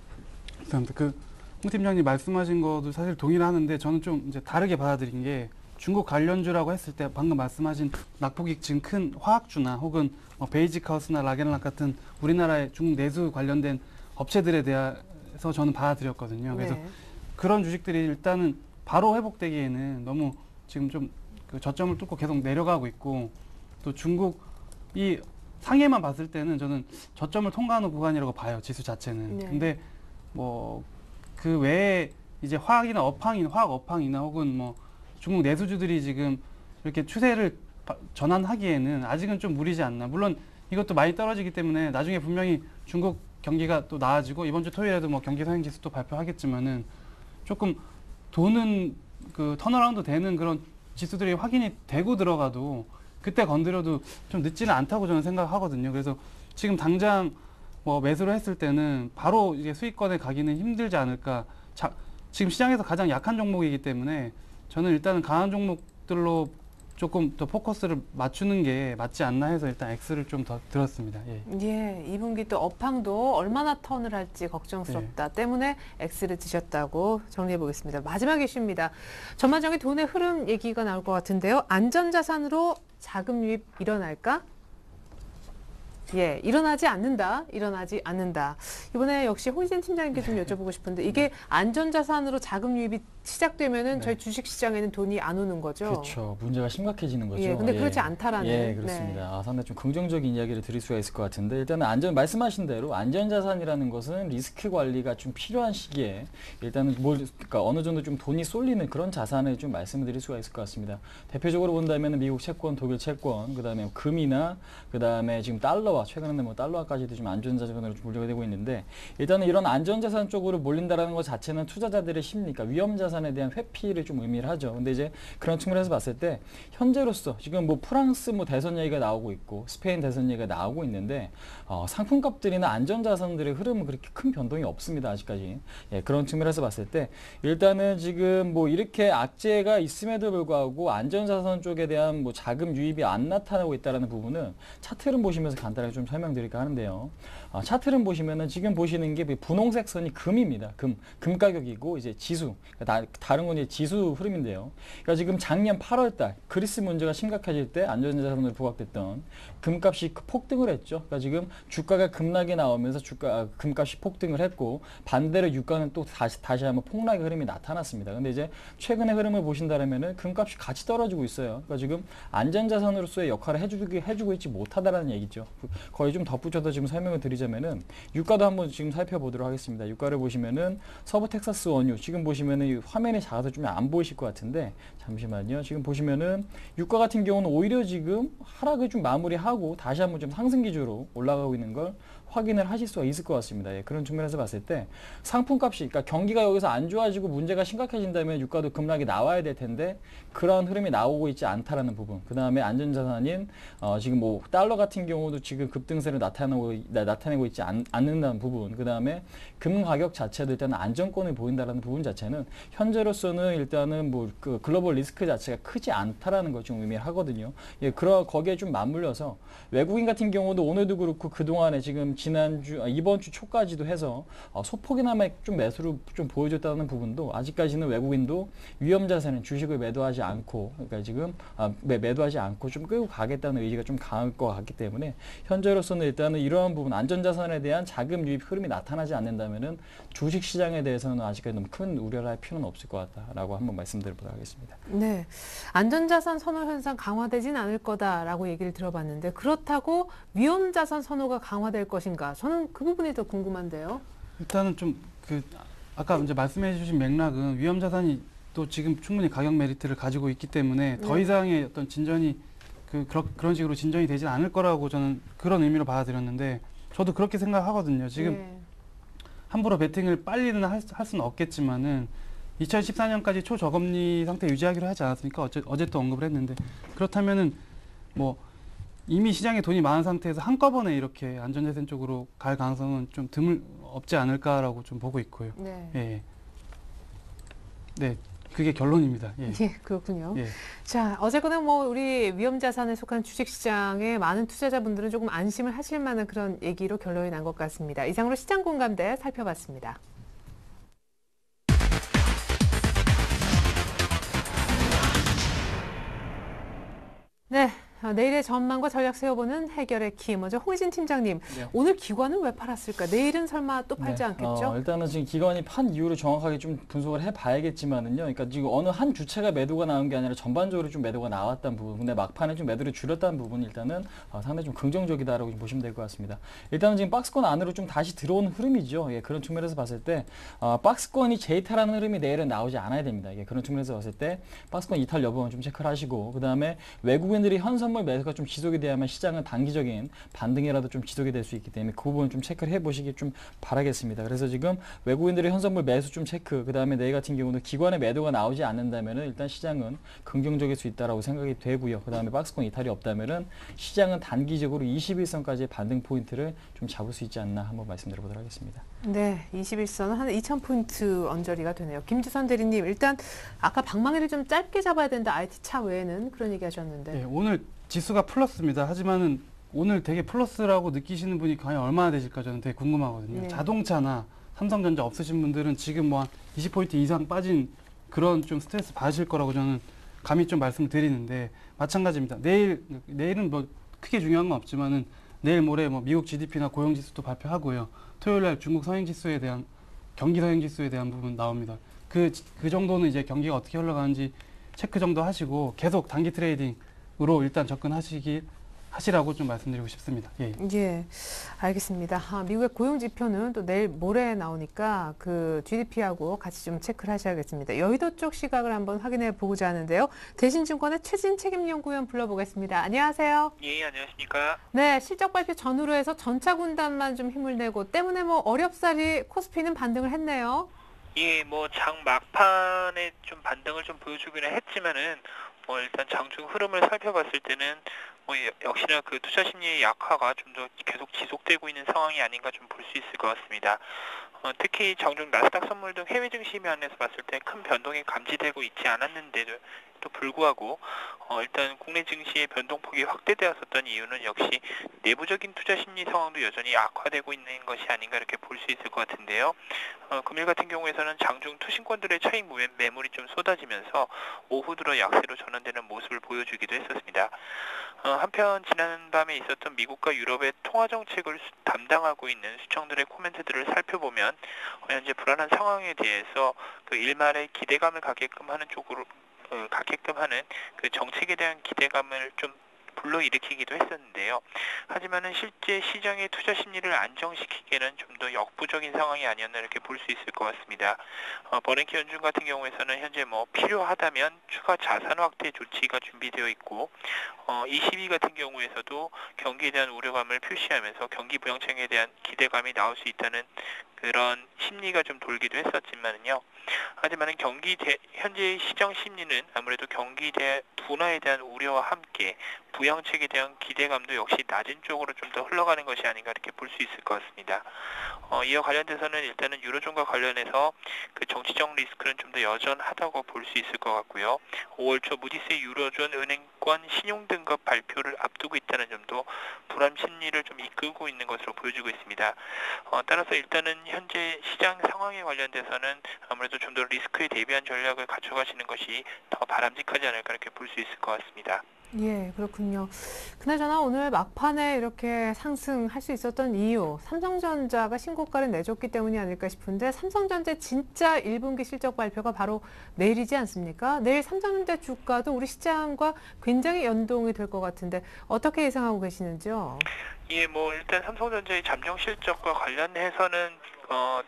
일단 그 홍 팀장님 말씀하신 것도 사실 동의를 하는데 저는 좀 이제 다르게 받아들인 게 중국 관련주라고 했을 때 방금 말씀하신 낙폭이 지금 큰 화학주나 혹은 뭐 베이직하우스나 라겐락 같은 우리나라의 중국 내수 관련된 업체들에 대해서 저는 받아들였거든요. 그래서 네. 그런 주식들이 일단은 바로 회복되기에는 너무 지금 좀 그 저점을 뚫고 계속 내려가고 있고, 또 중국이 상해만 봤을 때는 저는 저점을 통과하는 구간이라고 봐요, 지수 자체는. 네. 근데 뭐 그 외에 이제 화학이나 업황이나 화학 업황이나 혹은 뭐 중국 내수주들이 지금 이렇게 추세를 바- 전환하기에는 아직은 좀 무리지 않나. 물론 이것도 많이 떨어지기 때문에 나중에 분명히 중국 경기가 또 나아지고 이번 주 토요일에도 뭐 경기 성장 지수 또 발표하겠지만은 조금 도는 그 턴어라운드 되는 그런 지수들이 확인이 되고 들어가도 그때 건드려도 좀 늦지는 않다고 저는 생각하거든요. 그래서 지금 당장 뭐 매수를 했을 때는 바로 이제 수익권에 가기는 힘들지 않을까. 자, 지금 시장에서 가장 약한 종목이기 때문에 저는 일단은 강한 종목들로 조금 더 포커스를 맞추는 게 맞지 않나 해서 일단 X를 좀 더 들었습니다. 예. 예, 이 분기 또 업황도 얼마나 턴을 할지 걱정스럽다 때문에 X를 드셨다고 정리해 보겠습니다. 마지막 이슈입니다. 전반적인 돈의 흐름 얘기가 나올 것 같은데요. 안전자산으로 자금 유입 일어날까? 예, 일어나지 않는다, 일어나지 않는다. 이번에 역시 홍희진 팀장님께 좀 여쭤보고 싶은데 이게 안전자산으로 자금 유입이 시작되면은 네. 저희 주식시장에는 돈이 안 오는 거죠. 그렇죠. 문제가 심각해지는 거죠. 예, 근데 그렇지 않다라는. 예, 그렇습니다. 네. 아, 상당히 좀 긍정적인 이야기를 드릴 수가 있을 것 같은데 일단은 안전 말씀하신 대로 안전자산이라는 것은 리스크 관리가 좀 필요한 시기에 일단은 뭘 그러니까 어느 정도 좀 돈이 쏠리는 그런 자산을 좀 말씀을 드릴 수가 있을 것 같습니다. 대표적으로 본다면 미국 채권, 독일 채권, 그다음에 금이나 그다음에 지금 달러와 최근에는 뭐 달러까지도 좀 안전자산으로 좀 분류가 되고 있는데 일단은 이런 안전자산 쪽으로 몰린다라는 것 자체는 투자자들의 심리니까 위험자산에 대한 회피를 좀 의미를 하죠. 근데 이제 그런 측면에서 봤을 때 현재로서 지금 뭐 프랑스 뭐 대선 얘기가 나오고 있고 스페인 대선 얘기가 나오고 있는데 어, 상품값들이나 안전자산들의 흐름은 그렇게 큰 변동이 없습니다. 아직까지. 예, 그런 측면에서 봤을 때 일단은 지금 뭐 이렇게 악재가 있음에도 불구하고 안전자산 쪽에 대한 뭐 자금 유입이 안 나타나고 있다는 부분은 차트를 보시면서 간단하게 좀 설명드릴까 하는데요. 어, 차트를 보시면은 지금 보시는 게 분홍색 선이 금입니다. 금, 금 가격이고 이제 지수, 다, 다른 건 이제 지수 흐름인데요. 그러니까 지금 작년 팔월 달 그리스 문제가 심각해질 때 안전자산으로 부각됐던 금값이 폭등을 했죠. 그러니까 지금 주가가 급락이 나오면서 주가 아, 금값이 폭등을 했고 반대로 유가는 또 다시 다시 한번 폭락의 흐름이 나타났습니다. 근데 이제 최근의 흐름을 보신다면은 금값이 같이 떨어지고 있어요. 그러니까 지금 안전자산으로서의 역할을 해주기 해주고 있지 못하다라는 얘기죠. 거의 좀 덧붙여서 지금 설명을 드리자면은 유가도 한번 지금 살펴보도록 하겠습니다. 유가를 보시면은 서부 텍사스 원유 지금 보시면은 이 화면이 작아서 좀 안 보이실 것 같은데 잠시만요. 지금 보시면은 유가 같은 경우는 오히려 지금 하락을 좀 마무리하고 다시 한번 좀 상승 기조로 올라가고 있는 걸 확인을 하실 수가 있을 것 같습니다. 예, 그런 측면에서 봤을 때 상품값이 그러니까 경기가 여기서 안 좋아지고 문제가 심각해진다면 유가도 급락이 나와야 될 텐데 그런 흐름이 나오고 있지 않다라는 부분. 그 다음에 안전자산인 어, 지금 뭐 달러 같은 경우도 지금 급등세를 나타내고 나, 나타내고 있지 않, 않는다는 부분. 그 다음에 금 가격 자체도 일단 안정권을 보인다라는 부분 자체는 현재로서는 일단은 뭐 그 글로벌 리스크 자체가 크지 않다라는 걸 좀 의미하거든요. 예, 그러 거기에 좀 맞물려서 외국인 같은 경우도 오늘도 그렇고 그 동안에 지금 지난주 아, 이번 주 초까지도 해서 어, 소폭이나마 좀 매수를 좀 보여줬다는 부분도 아직까지는 외국인도 위험자산은 주식을 매도하지 않고 그러니까 지금 아, 매, 매도하지 않고 좀 끌고 가겠다는 의지가 좀 강할 것 같기 때문에 현재로서는 일단은 이러한 부분 안전자산에 대한 자금 유입 흐름이 나타나지 않는다면은 주식 시장에 대해서는 아직까지 너무 큰 우려를 할 필요는 없을 것 같다라고 한번 말씀드리도록 하겠습니다. 네, 안전자산 선호 현상 강화되진 않을 거다라고 얘기를 들어봤는데 그렇다고 위험자산 선호가 강화될 것인가? 저는 그 부분이 더 궁금한데요. 일단은 좀 그 아까 이제 말씀해주신 맥락은 위험 자산이 또 지금 충분히 가격 메리트를 가지고 있기 때문에 더 네. 이상의 어떤 진전이 그 그런 그런 식으로 진전이 되지 않을 거라고 저는 그런 의미로 받아들였는데 저도 그렇게 생각하거든요. 지금 네. 함부로 베팅을 빨리는 할, 할 수는 없겠지만은 이천십사 년까지 초저금리 상태 유지하기로 하지 않았습니까? 어제, 어제 또 언급을 했는데 그렇다면은 뭐 이미 시장에 돈이 많은 상태에서 한꺼번에 이렇게 안전자산 쪽으로 갈 가능성은 좀 드물 없지 않을까라고 좀 보고 있고요. 네. 예. 네, 그게 결론입니다. 예. 예, 그렇군요. 예. 자, 어쨌거나 뭐 우리 위험자산에 속한 주식시장의 많은 투자자분들은 조금 안심을 하실 만한 그런 얘기로 결론이 난 것 같습니다. 이상으로 시장 공감대 살펴봤습니다. 네, 아, 내일의 전망과 전략 세워보는 해결의 키. 먼저 홍희진 팀장님, 네. 오늘 기관은 왜 팔았을까? 내일은 설마 또 팔지 네. 않겠죠? 어, 일단은 지금 기관이 판 이유를 정확하게 좀 분석을 해봐야겠지만은요. 그러니까 지금 어느 한 주체가 매도가 나온 게 아니라 전반적으로 좀 매도가 나왔다는 부분, 근데 막판에 좀 매도를 줄였다는 부분이 일단은 어, 상당히 좀 긍정적이다라고 좀 보시면 될 것 같습니다. 일단은 지금 박스권 안으로 좀 다시 들어오는 흐름이죠. 예, 그런 측면에서 봤을 때 어, 박스권이 재이탈하는 흐름이 내일은 나오지 않아야 됩니다. 예, 그런 측면에서 봤을 때 박스권 이탈 여부만 좀 체크를 하시고, 그 다음에 외국인들이 현선물 매수가 좀 지속이 돼야만 시장은 단기적인 반등이라도 좀 지속이 될 수 있기 때문에 그 부분 좀 체크를 해보시기 좀 바라겠습니다. 그래서 지금 외국인들의 현선물 매수 좀 체크, 그 다음에 내일 같은 경우는 기관의 매도가 나오지 않는다면은 일단 시장은 긍정적일 수 있다라고 생각이 되고요. 그 다음에 박스권 이탈이 없다면은 시장은 단기적으로 이십일 선까지의 반등 포인트를 좀 잡을 수 있지 않나 한번 말씀드려보도록 하겠습니다. 네, 이십일 선은 한 이천 포인트 언저리가 되네요. 김주선 대리님, 일단 아까 방망이를 좀 짧게 잡아야 된다. 아이티 차 외에는 그런 얘기 하셨는데. 네, 오늘 지수가 플러스입니다. 하지만은 오늘 되게 플러스라고 느끼시는 분이 과연 얼마나 되실까 저는 되게 궁금하거든요. 네. 자동차나 삼성전자 없으신 분들은 지금 뭐 한 이십 포인트 이상 빠진 그런 좀 스트레스 받으실 거라고 저는 감히 좀 말씀을 드리는데, 마찬가지입니다. 내일, 내일은 뭐 크게 중요한 건 없지만은 내일 모레 뭐 미국 지디피나 고용지수도 발표하고요. 토요일 날 중국 성행지수에 대한, 경기 성행지수에 대한 부분 나옵니다. 그, 그 정도는 이제 경기가 어떻게 흘러가는지 체크 정도 하시고 계속 단기 트레이딩으로 일단 접근하시기 하시라고 좀 말씀드리고 싶습니다. 예. 예, 알겠습니다. 아, 미국의 고용 지표는 또 내일 모레 나오니까 그 지디피하고 같이 좀 체크를 하셔야겠습니다. 여의도 쪽 시각을 한번 확인해 보고자 하는데요. 대신증권의 최진 책임연구원 불러보겠습니다. 안녕하세요. 예, 안녕하십니까. 네, 실적 발표 전후로 해서 전차 군단만 좀 힘을 내고 때문에 뭐 어렵사리 코스피는 반등을 했네요. 예, 뭐 장 막판에 좀 반등을 좀 보여주기는 했지만은 뭐 일단 장중 흐름을 살펴봤을 때는 뭐 역시나 그 투자 심리의 약화가 좀 더 계속 지속되고 있는 상황이 아닌가 좀 볼 수 있을 것 같습니다. 어, 특히 장중 나스닥 선물 등 해외 증시 면에서 봤을 때 큰 변동이 감지되고 있지 않았는데도 또 불구하고 어, 일단 국내 증시의 변동폭이 확대되었었던 이유는 역시 내부적인 투자 심리 상황도 여전히 악화되고 있는 것이 아닌가 이렇게 볼 수 있을 것 같은데요. 어, 금일 같은 경우에는 장중 투신권들의 차익 매물이 좀 쏟아지면서 오후 들어 약세로 전환되는 모습을 보여주기도 했었습니다. 어, 한편 지난밤에 있었던 미국과 유럽의 통화 정책을 수, 담당하고 있는 수청들의 코멘트들을 살펴보면 어, 현재 불안한 상황에 대해서 그 일말의 기대감을 갖게끔 하는 쪽으로 어, 갖게끔 하는 그 정책에 대한 기대감을 좀 불러일으키기도 했었는데요. 하지만은 실제 시장의 투자 심리를 안정시키기에는 좀 더 역부족인 상황이 아니었나 이렇게 볼 수 있을 것 같습니다. 어, 버냉키 연준 같은 경우에서는 현재 뭐 필요하다면 추가 자산 확대 조치가 준비되어 있고, 어, 이시비 같은 경우에서도 경기에 대한 우려감을 표시하면서 경기 부양책에 대한 기대감이 나올 수 있다는 그런 심리가 좀 돌기도 했었지만은요. 하지만은 경기 대, 현재 시장 심리는 아무래도 경기 대 둔화에 대한 우려와 함께 부양책에 대한 기대감도 역시 낮은 쪽으로 좀 더 흘러가는 것이 아닌가 이렇게 볼 수 있을 것 같습니다. 어, 이와 관련돼서는 일단은 유로존과 관련해서 그 정치적 리스크는 좀 더 여전하다고 볼 수 있을 것 같고요. 오월 초 무디스의 유로존 은행권 신용등급 발표를 앞두고 있다는 점도 불안 심리를 좀 이끌고 있는 것으로 보여지고 있습니다. 어, 따라서 일단은 현재 시장 상황에 관련돼서는 아무래도 좀 더 리스크에 대비한 전략을 갖춰가시는 것이 더 바람직하지 않을까 이렇게 볼 수 있을 것 같습니다. 예, 그렇군요. 그나저나 오늘 막판에 이렇게 상승할 수 있었던 이유, 삼성전자가 신고가를 내줬기 때문이 아닐까 싶은데, 삼성전자 진짜 일 분기 실적 발표가 바로 내일이지 않습니까? 내일 삼성전자 주가도 우리 시장과 굉장히 연동이 될 것 같은데 어떻게 예상하고 계시는지요? 예, 뭐 일단 삼성전자의 잠정 실적과 관련해서는 어,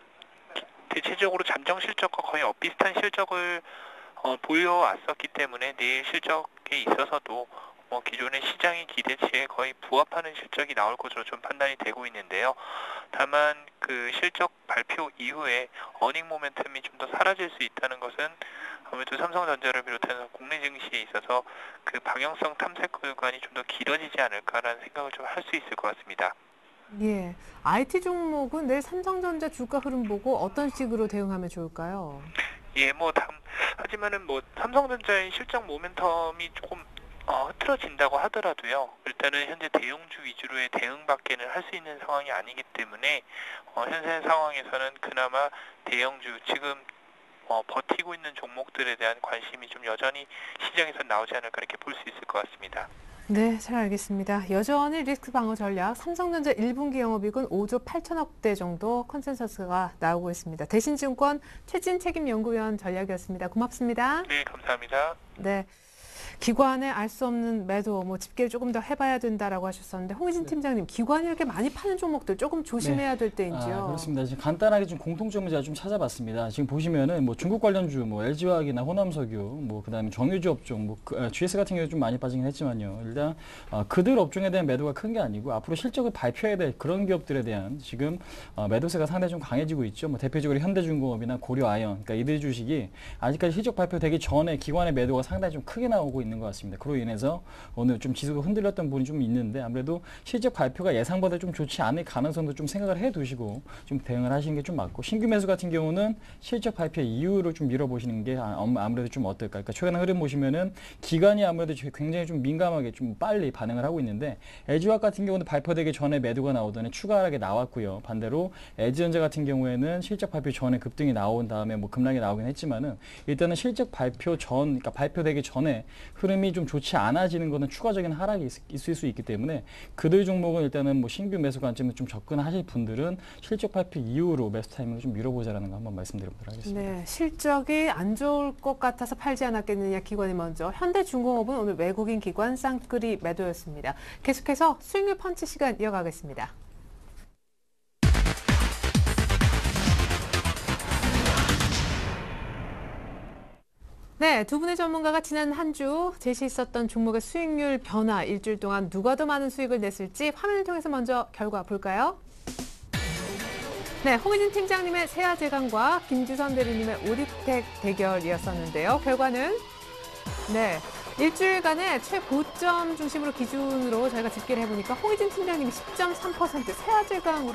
대체적으로 잠정 실적과 거의 엇비슷한 실적을 어, 보여왔었기 때문에 내일 실적에 있어서도 뭐 기존의 시장의 기대치에 거의 부합하는 실적이 나올 것으로 좀 판단이 되고 있는데요. 다만 그 실적 발표 이후에 어닝 모멘텀이 좀 더 사라질 수 있다는 것은 아무래도 삼성전자를 비롯해서 국내 증시에 있어서 그 방향성 탐색 구간이 좀 더 길어지지 않을까라는 생각을 좀 할 수 있을 것 같습니다. 예, 아이티 종목은 내일 삼성전자 주가 흐름 보고 어떤 식으로 대응하면 좋을까요? 예, 뭐 다음, 하지만은 뭐 삼성전자의 실적 모멘텀이 조금 어, 흐트러진다고 하더라도요. 일단은 현재 대형주 위주로의 대응밖에는 할 수 있는 상황이 아니기 때문에 어, 현재 상황에서는 그나마 대형주 지금 어, 버티고 있는 종목들에 대한 관심이 좀 여전히 시장에서 나오지 않을까 이렇게 볼 수 있을 것 같습니다. 네, 잘 알겠습니다. 여전히 리스크 방어 전략, 삼성전자 일 분기 영업이익은 오조 팔천억대 정도 컨센서스가 나오고 있습니다. 대신증권 최진 책임연구위원 전략이었습니다. 고맙습니다. 네, 감사합니다. 네. 기관의 알 수 없는 매도, 뭐 집계를 조금 더 해봐야 된다라고 하셨었는데 홍희진 팀장님, 기관이 이렇게 많이 파는 종목들 조금 조심해야 될 때인지요? 아, 그렇습니다. 지금 간단하게 좀 공통점을 제가 좀 찾아봤습니다. 지금 보시면은 뭐 중국 관련주, 뭐 엘지화학이나 호남석유, 뭐 그다음에 정유주 업종, 뭐 그, 아, 지에스 같은 경우 좀 많이 빠지긴 했지만요. 일단 어, 그들 업종에 대한 매도가 큰 게 아니고 앞으로 실적을 발표해야 될 그런 기업들에 대한 지금 어, 매도세가 상당히 좀 강해지고 있죠. 뭐 대표적으로 현대중공업이나 고려아연, 그러니까 이들 주식이 아직까지 실적 발표되기 전에 기관의 매도가 상당히 좀 크게 나오고 있는 것 같습니다. 그로 인해서 오늘 좀 지수가 흔들렸던 부분이 좀 있는데 아무래도 실적 발표가 예상보다 좀 좋지 않을 가능성도 좀 생각을 해두시고 좀 대응을 하시는 게 좀 맞고, 신규 매수 같은 경우는 실적 발표 이후로 좀 밀어보시는 게 아무래도 좀 어떨까. 그러니까 최근의 흐름 보시면은 기관이 아무래도 굉장히 좀 민감하게 좀 빨리 반응을 하고 있는데 엘지화학 같은 경우는 발표되기 전에 매도가 나오더니 추가하게 나왔고요. 반대로 엘지전자 같은 경우에는 실적 발표 전에 급등이 나온 다음에 뭐 급락이 나오긴 했지만은 일단은 실적 발표 전, 그러니까 발표되기 전에 흐름이 좀 좋지 않아지는 것은 추가적인 하락이 있, 있을 수 있기 때문에 그들 종목은 일단은 뭐 신규 매수 관점에 좀 접근하실 분들은 실적 발표 이후로 매수 타이밍을 좀 미뤄보자라는 거 한번 말씀드리도록 하겠습니다. 네, 실적이 안 좋을 것 같아서 팔지 않았겠느냐, 기관이 먼저. 현대중공업은 오늘 외국인 기관 쌍끌이 매도였습니다. 계속해서 수익률 펀치 시간 이어가겠습니다. 네, 두 분의 전문가가 지난 한 주 제시했었던 종목의 수익률 변화, 일주일 동안 누가 더 많은 수익을 냈을지 화면을 통해서 먼저 결과 볼까요? 네, 홍희진 팀장님의 세아제강과 김주선 대리님의 오디텍 대결이었었는데요. 결과는 네, 일주일간의 최고점 중심으로 기준으로 저희가 집계를 해보니까 홍희진 팀장님이 십 점 삼 퍼센트, 세아제강으로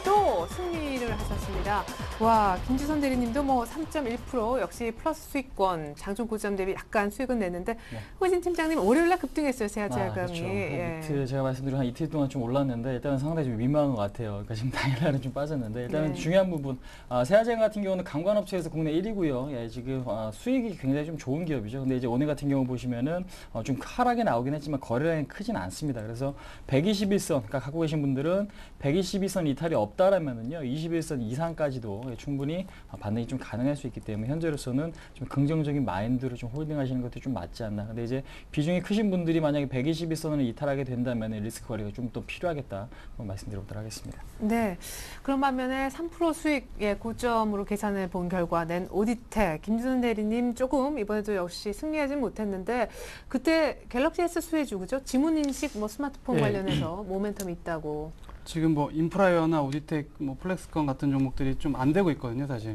또 승리를 하셨습니다. 와, 김주선 대리님도 뭐 삼 점 일 퍼센트 역시 플러스 수익권, 장중 고점 대비 약간 수익은 냈는데 네. 홍희진 팀장님 월요일날 급등했어요, 세아제강이. 아, 그렇죠. 예. 이틀 제가 말씀드린 한 이틀 동안 좀 올랐는데 일단은 상당히 좀 민망한 것 같아요. 그러니까 지금 당일날은 좀 빠졌는데 일단은 네. 중요한 부분, 아, 세아제강 같은 경우는 관광업체에서 국내 일 위고요. 예, 지금 아, 수익이 굉장히 좀 좋은 기업이죠. 근데 이제 오늘 같은 경우 보시면은 어, 좀 하락이 나오긴 했지만 거래량이 크진 않습니다. 그래서 백이십일 선, 그러니까 갖고 계신 분들은 백이십일 선 이탈이 없다라면은요, 이십일 선 이상까지도 예, 충분히 반등이 좀 가능할 수 있기 때문에 현재로서는 좀 긍정적인 마인드로 좀 홀딩하시는 것도 좀 맞지 않나. 근데 이제 비중이 크신 분들이 만약에 백이십일 선을 이탈하게 된다면 리스크 관리가 좀 더 필요하겠다. 한번 말씀드려보도록 하겠습니다. 네, 그런 반면에 삼 퍼센트 수익의 고점으로 계산해 본 결과 낸 오디텍, 김주선 대리님 조금 이번에도 역시 승리하진 못했는데 그때 갤럭시 에스 수혜주, 그죠? 지문인식 뭐 스마트폰 네. 관련해서 모멘텀이 있다고. 지금 뭐 인프라웨어나 오디텍, 뭐 플렉스건 같은 종목들이 좀 안 되고 있거든요, 사실.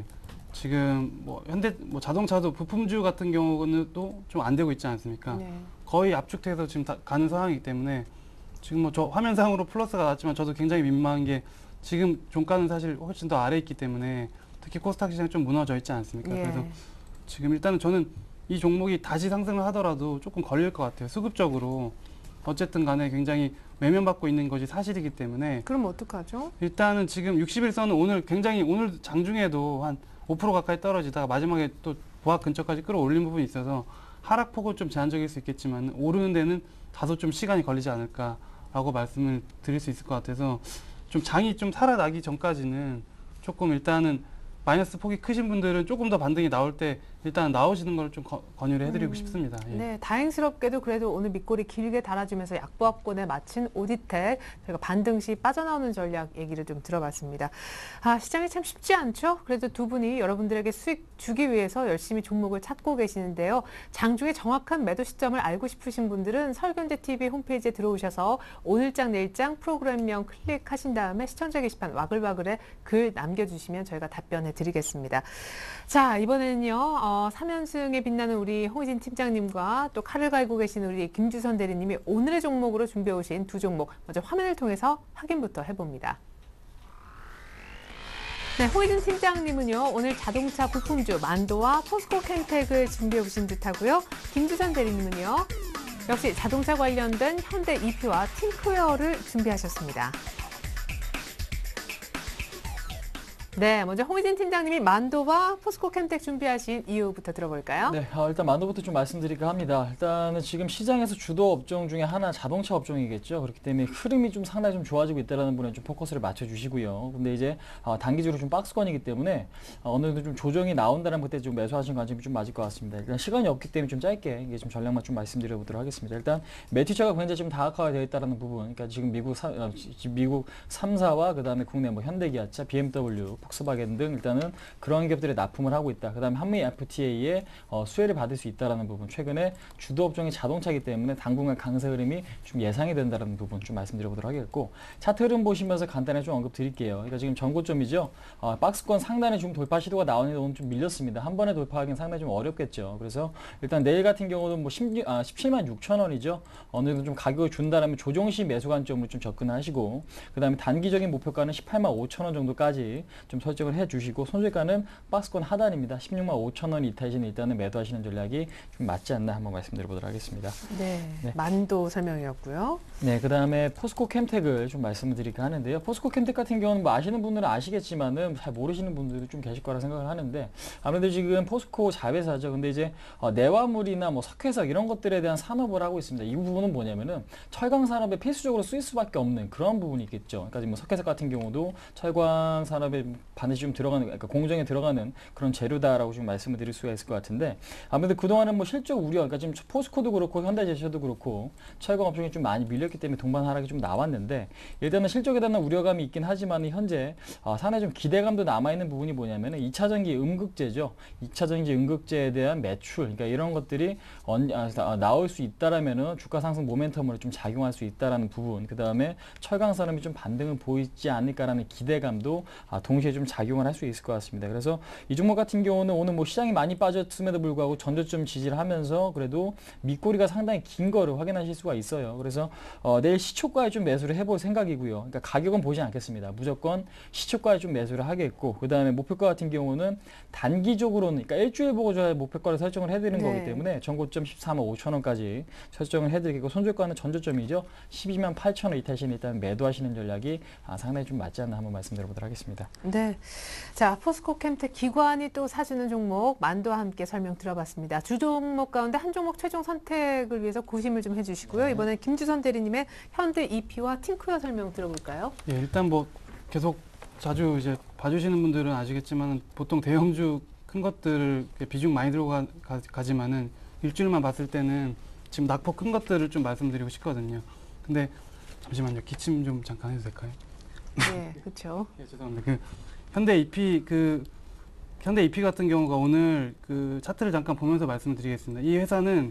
지금 뭐 현대 뭐 자동차도 부품주 같은 경우는 또 좀 안 되고 있지 않습니까? 네. 거의 압축돼서 지금 다 가는 상황이기 때문에 지금 뭐 저 화면상으로 플러스가 나왔지만 저도 굉장히 민망한 게 지금 종가는 사실 훨씬 더 아래 있기 때문에 특히 코스닥 시장이 좀 무너져 있지 않습니까? 예. 그래서 지금 일단은 저는 이 종목이 다시 상승을 하더라도 조금 걸릴 것 같아요. 수급적으로 어쨌든 간에 굉장히 외면받고 있는 것이 사실이기 때문에 그럼 어떡하죠? 일단은 지금 육십일 선은 오늘 굉장히 오늘 장중에도 한 오 퍼센트 가까이 떨어지다가 마지막에 또 보합 근처까지 끌어올린 부분이 있어서 하락폭은 좀 제한적일 수 있겠지만 오르는 데는 다소 좀 시간이 걸리지 않을까라고 말씀을 드릴 수 있을 것 같아서 좀 장이 좀 살아나기 전까지는 조금 일단은 마이너스 폭이 크신 분들은 조금 더 반등이 나올 때 일단 나오시는 걸 좀 권유를 해드리고 음, 싶습니다. 예. 네, 다행스럽게도 그래도 오늘 밑골이 길게 달아주면서 약보합권에 마친 오디텍, 저희가 반등 시 빠져나오는 전략 얘기를 좀 들어봤습니다. 아, 시장이 참 쉽지 않죠? 그래도 두 분이 여러분들에게 수익 주기 위해서 열심히 종목을 찾고 계시는데요. 장중에 정확한 매도 시점을 알고 싶으신 분들은 설견제 티비 홈페이지에 들어오셔서 오늘장 내일장 프로그램명 클릭하신 다음에 시청자 게시판 와글와글에 글 남겨주시면 저희가 답변해 드리겠습니다. 자, 이번에는요, 어, 삼 연승에 빛나는 우리 홍희진 팀장님과 또 칼을 갈고 계신 우리 김주선 대리님이 오늘의 종목으로 준비해 오신 두 종목, 먼저 화면을 통해서 확인부터 해봅니다. 네, 홍희진 팀장님은요, 오늘 자동차 부품주 만도와 포스코 캠텍을 준비해 오신 듯하고요. 김주선 대리님은요, 역시 자동차 관련된 현대 이피와 틴크웨어를 준비하셨습니다. 네, 먼저 홍희진 팀장님이 만도와 포스코 캠텍 준비하신 이유부터 들어볼까요? 네, 어, 일단 만도부터 좀 말씀드릴까 합니다. 일단은 지금 시장에서 주도 업종 중에 하나 자동차 업종이겠죠. 그렇기 때문에 흐름이 좀 상당히 좀 좋아지고 있다는 부분에 좀 포커스를 맞춰주시고요. 근데 이제 어, 단기적으로 좀 박스권이기 때문에 어, 어느 정도 좀 조정이 나온다면 그때 좀 매수하시는 관점이 좀 맞을 것 같습니다. 일단 시간이 없기 때문에 좀 짧게 이게 좀 전략만 좀 말씀드려보도록 하겠습니다. 일단 매티처가 굉장히 좀 다각화가 되어 있다는 부분, 그러니까 지금 미국 사, 어, 미국 삼 사와 그 다음에 국내 뭐 현대기아차, 비엠더블유, 폭스바겐 등 일단은 그런 기업들이 납품을 하고 있다. 그 다음에 한미 에프티에이에 어, 수혜를 받을 수 있다는 부분. 최근에 주도 업종이 자동차이기 때문에 당분간 강세 흐름이 좀 예상이 된다는 부분 좀 말씀드려보도록 하겠고, 차트 흐름 보시면서 간단히 좀 언급 드릴게요. 그러니까 지금 전고점이죠. 어, 박스권 상단에 좀 돌파 시도가 나오는데 오늘 좀 밀렸습니다. 한 번에 돌파하기는 상당히 좀 어렵겠죠. 그래서 일단 내일 같은 경우는 뭐 십칠만 육천 원이죠. 어느 정도 좀 가격을 준다라면 조정시 매수 관점으로 좀 접근하시고, 그 다음에 단기적인 목표가는 십팔만 오천 원 정도까지 좀 설정을 해주시고, 손절가는 박스권 하단입니다. 십육만 오천 원 이탈시는 일단은 매도하시는 전략이 좀 맞지 않나 한번 말씀드려보도록 하겠습니다. 네, 네. 만도 설명이었고요. 네, 그 다음에 포스코 캠텍을 좀 말씀을 드릴까 하는데요. 포스코 캠텍 같은 경우는 뭐 아시는 분들은 아시겠지만은 잘 모르시는 분들도 좀 계실 거라 생각을 하는데, 아무래도 지금 포스코 자회사죠. 근데 이제 어, 내화물이나 뭐 석회석 이런 것들에 대한 산업을 하고 있습니다. 이 부분은 뭐냐면은 철강 산업에 필수적으로 쓰일 수밖에 없는 그런 부분이 있겠죠. 그러니까 뭐 석회석 같은 경우도 철강 산업에 반드시 좀 들어가는, 그러니까 공정에 들어가는 그런 재료다라고 좀 말씀을 드릴 수가 있을 것 같은데, 아무래도 그동안은 뭐 실적 우려, 그러니까 지금 포스코도 그렇고 현대제철도 그렇고 철강 업종이 좀 많이 밀렸기 때문에 동반 하락이 좀 나왔는데, 일단은 실적에 대한 우려감이 있긴 하지만 현재 어, 상당히 좀 기대감도 남아있는 부분이 뭐냐면은 이 차 전지 음극재죠. 이 차 전지 음극재에 대한 매출, 그러니까 이런 것들이 언, 아, 나올 수 있다라면은 주가 상승 모멘텀으로 좀 작용할 수 있다라는 부분, 그 다음에 철강 산업이 좀 반등을 보이지 않을까라는 기대감도 아, 동시에 좀 작용을 할 수 있을 것 같습니다. 그래서 이 종목 같은 경우는 오늘 뭐 시장이 많이 빠졌음에도 불구하고 전저점 지지를 하면서 그래도 밑꼬리가 상당히 긴 거를 확인하실 수가 있어요. 그래서 어, 내일 시초가에 좀 매수를 해볼 생각이고요. 그러니까 가격은 보지 않겠습니다. 무조건 시초가에 좀 매수를 하겠고, 그 다음에 목표가 같은 경우는 단기적으로는, 그러니까 일주일 보고 저의 목표가를 설정을 해드리는 네. 거기 때문에 전고점 십사만 오천 원까지 설정을 해드리고, 손절가는 전저점이죠. 십이만 팔천 원 이탈시는 일단 매도하시는 전략이 아, 상당히 좀 맞지 않나 한번 말씀드려보도록 하겠습니다. 네, 자 포스코 캠텍 기관이 또 사주는 종목 만도와 함께 설명 들어봤습니다. 주 종목 가운데 한 종목 최종 선택을 위해서 고심을 좀 해주시고요. 네. 이번엔 김주선 대리님의 현대 이피와 팅크웨어 설명 들어볼까요? 예, 일단 뭐 계속 자주 이제 봐주시는 분들은 아시겠지만 보통 대형주 큰 것들을 비중 많이 들어가지만은 일주일만 봤을 때는 지금 낙폭 큰 것들을 좀 말씀드리고 싶거든요. 근데 잠시만요. 기침 좀 잠깐 해도 될까요? 네, 그렇죠. 예, 죄송합니다. 그 현대 이피 그 현대 이피 같은 경우가 오늘 그 차트를 잠깐 보면서 말씀을 드리겠습니다. 이 회사는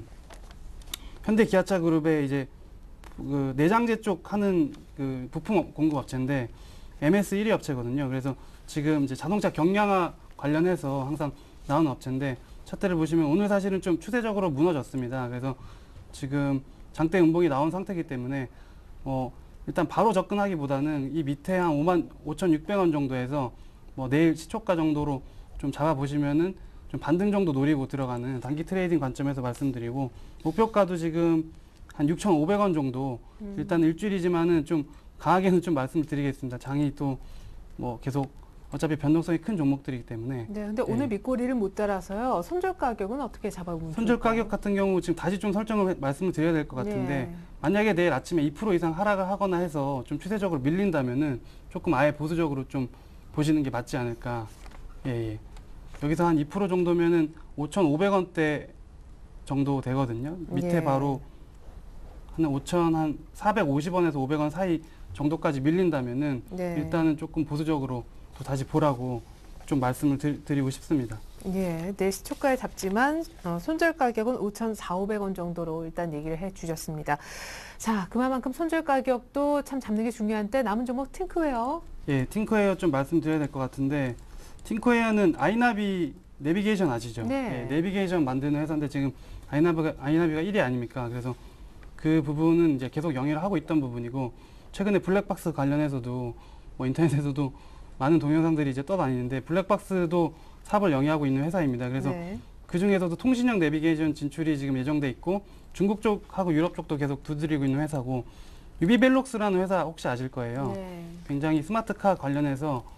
현대 기아차 그룹의 이제 그 내장재 쪽 하는 그 부품 공급 업체인데 엠에스 일 위 업체거든요. 그래서 지금 이제 자동차 경량화 관련해서 항상 나오는 업체인데, 차트를 보시면 오늘 사실은 좀 추세적으로 무너졌습니다. 그래서 지금 장대 음봉이 나온 상태이기 때문에 어 일단 바로 접근하기보다는 이 밑에 한 오만 오천육백 원 정도에서 뭐 내일 시초가 정도로 좀 잡아보시면은 좀 반등 정도 노리고 들어가는 단기 트레이딩 관점에서 말씀드리고, 목표가도 지금 한 육천오백 원 정도, 음. 일단 일주일이지만은 좀 강하게는 좀 말씀을 드리겠습니다. 장이 또 뭐 계속 어차피 변동성이 큰 종목들이기 때문에. 네, 근데 오늘 밑꼬리를 못 따라서요. 손절 가격은 어떻게 잡아보면 손절 좋을까요? 가격 같은 경우 지금 다시 좀 설정을 해- 말씀을 드려야 될 것 같은데, 네. 만약에 내일 아침에 이 퍼센트 이상 하락을 하거나 해서 좀 추세적으로 밀린다면은 조금 아예 보수적으로 좀 보시는 게 맞지 않을까. 예, 예. 여기서 한 이 퍼센트 정도면은 오천오백 원대 정도 되거든요. 밑에 예. 바로 한 오천 한 사백오십 원에서 오백 원 사이 정도까지 밀린다면은 네. 일단은 조금 보수적으로 또 다시 보라고 좀 말씀을 드, 드리고 싶습니다. 예, 내 시초가에 잡지만 어, 손절 가격은 오천사백오백 원 정도로 일단 얘기를 해주셨습니다. 자, 그만큼 손절 가격도 참 잡는 게 중요한데 남은 종목 팅크웨어. 예, 팅커웨어 좀 말씀드려야 될 것 같은데, 팅커웨어는 아이나비 내비게이션 아시죠? 네. 예, 내비게이션 만드는 회사인데 지금 아이나비가, 아이나비가 일 위 아닙니까? 그래서 그 부분은 이제 계속 영위를 하고 있던 부분이고, 최근에 블랙박스 관련해서도 뭐 인터넷에서도 많은 동영상들이 이제 떠다니는데, 블랙박스도 사업을 영위하고 있는 회사입니다. 그래서 네. 그 중에서도 통신형 내비게이션 진출이 지금 예정돼 있고, 중국 쪽하고 유럽 쪽도 계속 두드리고 있는 회사고, 유비벨록스라는 회사 혹시 아실 거예요. 네. 굉장히 스마트카 관련해서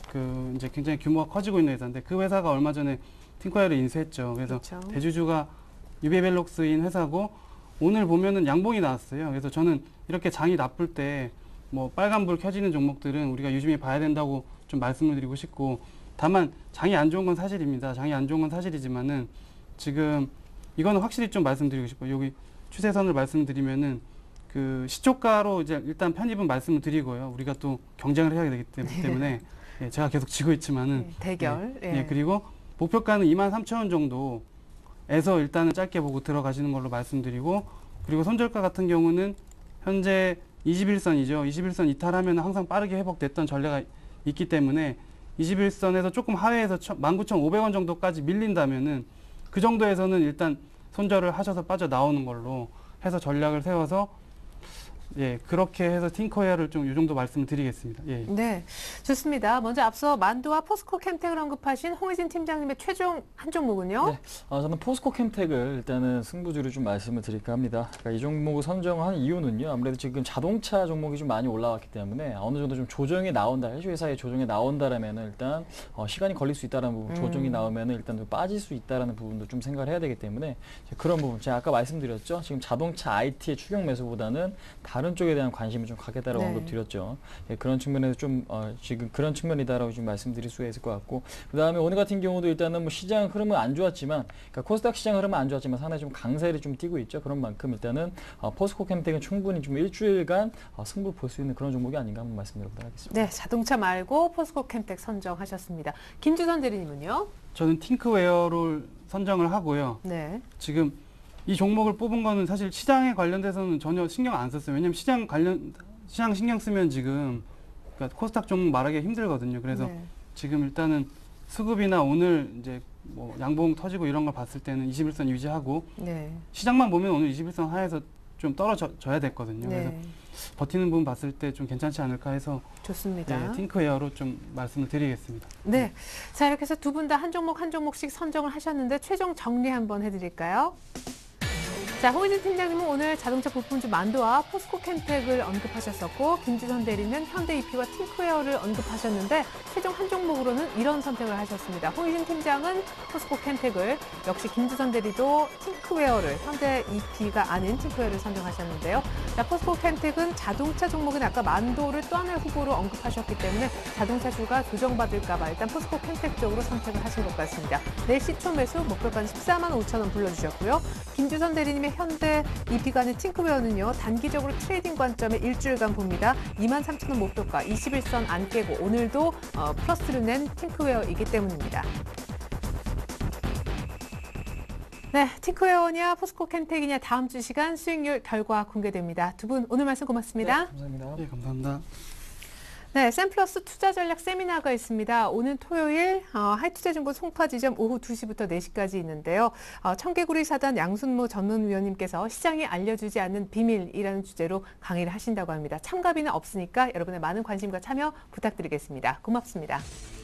그 이제 굉장히 규모가 커지고 있는 회사인데 그 회사가 얼마 전에 팅커웨어를 인수했죠. 그래서 그렇죠. 대주주가 유비벨록스인 회사고 오늘 보면은 양봉이 나왔어요. 그래서 저는 이렇게 장이 나쁠 때 뭐 빨간불 켜지는 종목들은 우리가 유심히 봐야 된다고 좀 말씀을 드리고 싶고 다만 장이 안 좋은 건 사실입니다. 장이 안 좋은 건 사실이지만은 지금 이거는 확실히 좀 말씀드리고 싶어요. 여기 추세선을 말씀드리면은 그 시초가로 이제 일단 편입은 말씀을 드리고요. 우리가 또 경쟁을 해야 되기 때문에 예, 제가 계속 지고 있지만은 네, 대결. 예, 예. 예, 그리고 목표가는 이만 삼천 원 정도에서 일단은 짧게 보고 들어가시는 걸로 말씀드리고 그리고 손절가 같은 경우는 현재 이십일 선이죠. 이십일 선 이탈하면 항상 빠르게 회복됐던 전례가 있기 때문에 이십일 선에서 조금 하회해서 만 구천 오백 원 정도까지 밀린다면은 그 정도에서는 일단 손절을 하셔서 빠져나오는 걸로 해서 전략을 세워서 예, 그렇게 해서 팅커웨어를 좀 이 정도 말씀을 드리겠습니다. 예. 네, 좋습니다. 먼저 앞서 만두와 포스코 캠텍을 언급하신 홍희진 팀장님의 최종 한 종목은요? 네, 아, 저는 포스코 캠텍을 일단은 승부주로 좀 말씀을 드릴까 합니다. 그러니까 이 종목을 선정한 이유는요. 아무래도 지금 자동차 종목이 좀 많이 올라왔기 때문에 어느 정도 좀 조정이 나온다, 회사의 조정이 나온다라면은 일단 어, 시간이 걸릴 수 있다라는 부분, 음. 조정이 나오면은 일단 좀 빠질 수 있다라는 부분도 좀 생각을 해야 되기 때문에 그런 부분, 제가 아까 말씀드렸죠. 지금 자동차 아이티의 추격 매수보다는 다른 쪽에 대한 관심을 좀 갖겠다라고 네. 언급드렸죠. 예, 그런 측면에서 좀 어, 지금 그런 측면이다라고 좀 말씀드릴 수가 있을 것 같고, 그 다음에 오늘 같은 경우도 일단은 뭐 시장 흐름은 안 좋았지만, 그러니까 코스닥 시장 흐름은 안 좋았지만 상당히 좀 강세를 좀 띄고 있죠. 그런 만큼 일단은 어, 포스코 캠텍은 충분히 좀 일주일간 어, 승부 볼 수 있는 그런 종목이 아닌가 한번 말씀드려보도록 하겠습니다. 네, 자동차 말고 포스코 캠텍 선정하셨습니다. 김주선 대리님은요? 저는 팅크웨어를 선정을 하고요. 네. 지금 이 종목을 뽑은 거는 사실 시장에 관련돼서는 전혀 신경 안 썼어요. 왜냐면 시장 관련 시장 신경 쓰면 지금 그러니까 코스닥 종목 말하기 힘들거든요. 그래서 네. 지금 일단은 수급이나 오늘 이제 뭐 양봉 터지고 이런 걸 봤을 때는 이십일 선 유지하고 네. 시장만 보면 오늘 이십일 선 하에서 좀 떨어져야 됐거든요. 그래서 네. 버티는 부분 봤을 때 좀 괜찮지 않을까 해서 좋습니다. 예, 팅크웨어로 좀 말씀을 드리겠습니다. 네. 자, 이렇게 해서 두 분 다 한 종목 한 종목씩 선정을 하셨는데 최종 정리 한번 해드릴까요? 자, 홍희진 팀장님은 오늘 자동차 부품주 만두와 포스코 캠텍을 언급하셨었고, 김주선 대리는 현대이피와 팅크웨어를 언급하셨는데 최종 한 종목으로는 이런 선택을 하셨습니다. 홍희진 팀장은 포스코 캠텍을, 역시 김주선 대리도 팅크웨어를, 현대이피가 아닌 팅크웨어를 선정하셨는데요. 자, 포스코 캠텍은 자동차 종목은 아까 만도를 또 하나의 후보로 언급하셨기 때문에 자동차주가 조정받을까 봐 일단 포스코 캠텍 쪽으로 선택을 하신 것 같습니다. 내일 시초 매수 목표가는 십사만 오천 원 불러주셨고요. 김주선 대리님의 현대 이피가 아닌 팅크웨어는요. 단기적으로 트레이딩 관점에 일주일간 봅니다. 이만 삼천 원 목표가 이십일 선 안 깨고 오늘도 어, 플러스를 낸 팅크웨어이기 때문입니다. 네, 팅크웨어냐 포스코 캠텍이냐 다음 주 시간 수익률 결과 공개됩니다. 두 분 오늘 말씀 고맙습니다. 네, 감사합니다. 예, 감사합니다. 네, 샘플러스 투자 전략 세미나가 있습니다. 오는 토요일 어, 하이투자증권 송파 지점 오후 두 시부터 네 시까지 있는데요. 어, 청개구리 사단 양순모 전문위원님께서 시장이 알려주지 않는 비밀이라는 주제로 강의를 하신다고 합니다. 참가비는 없으니까 여러분의 많은 관심과 참여 부탁드리겠습니다. 고맙습니다.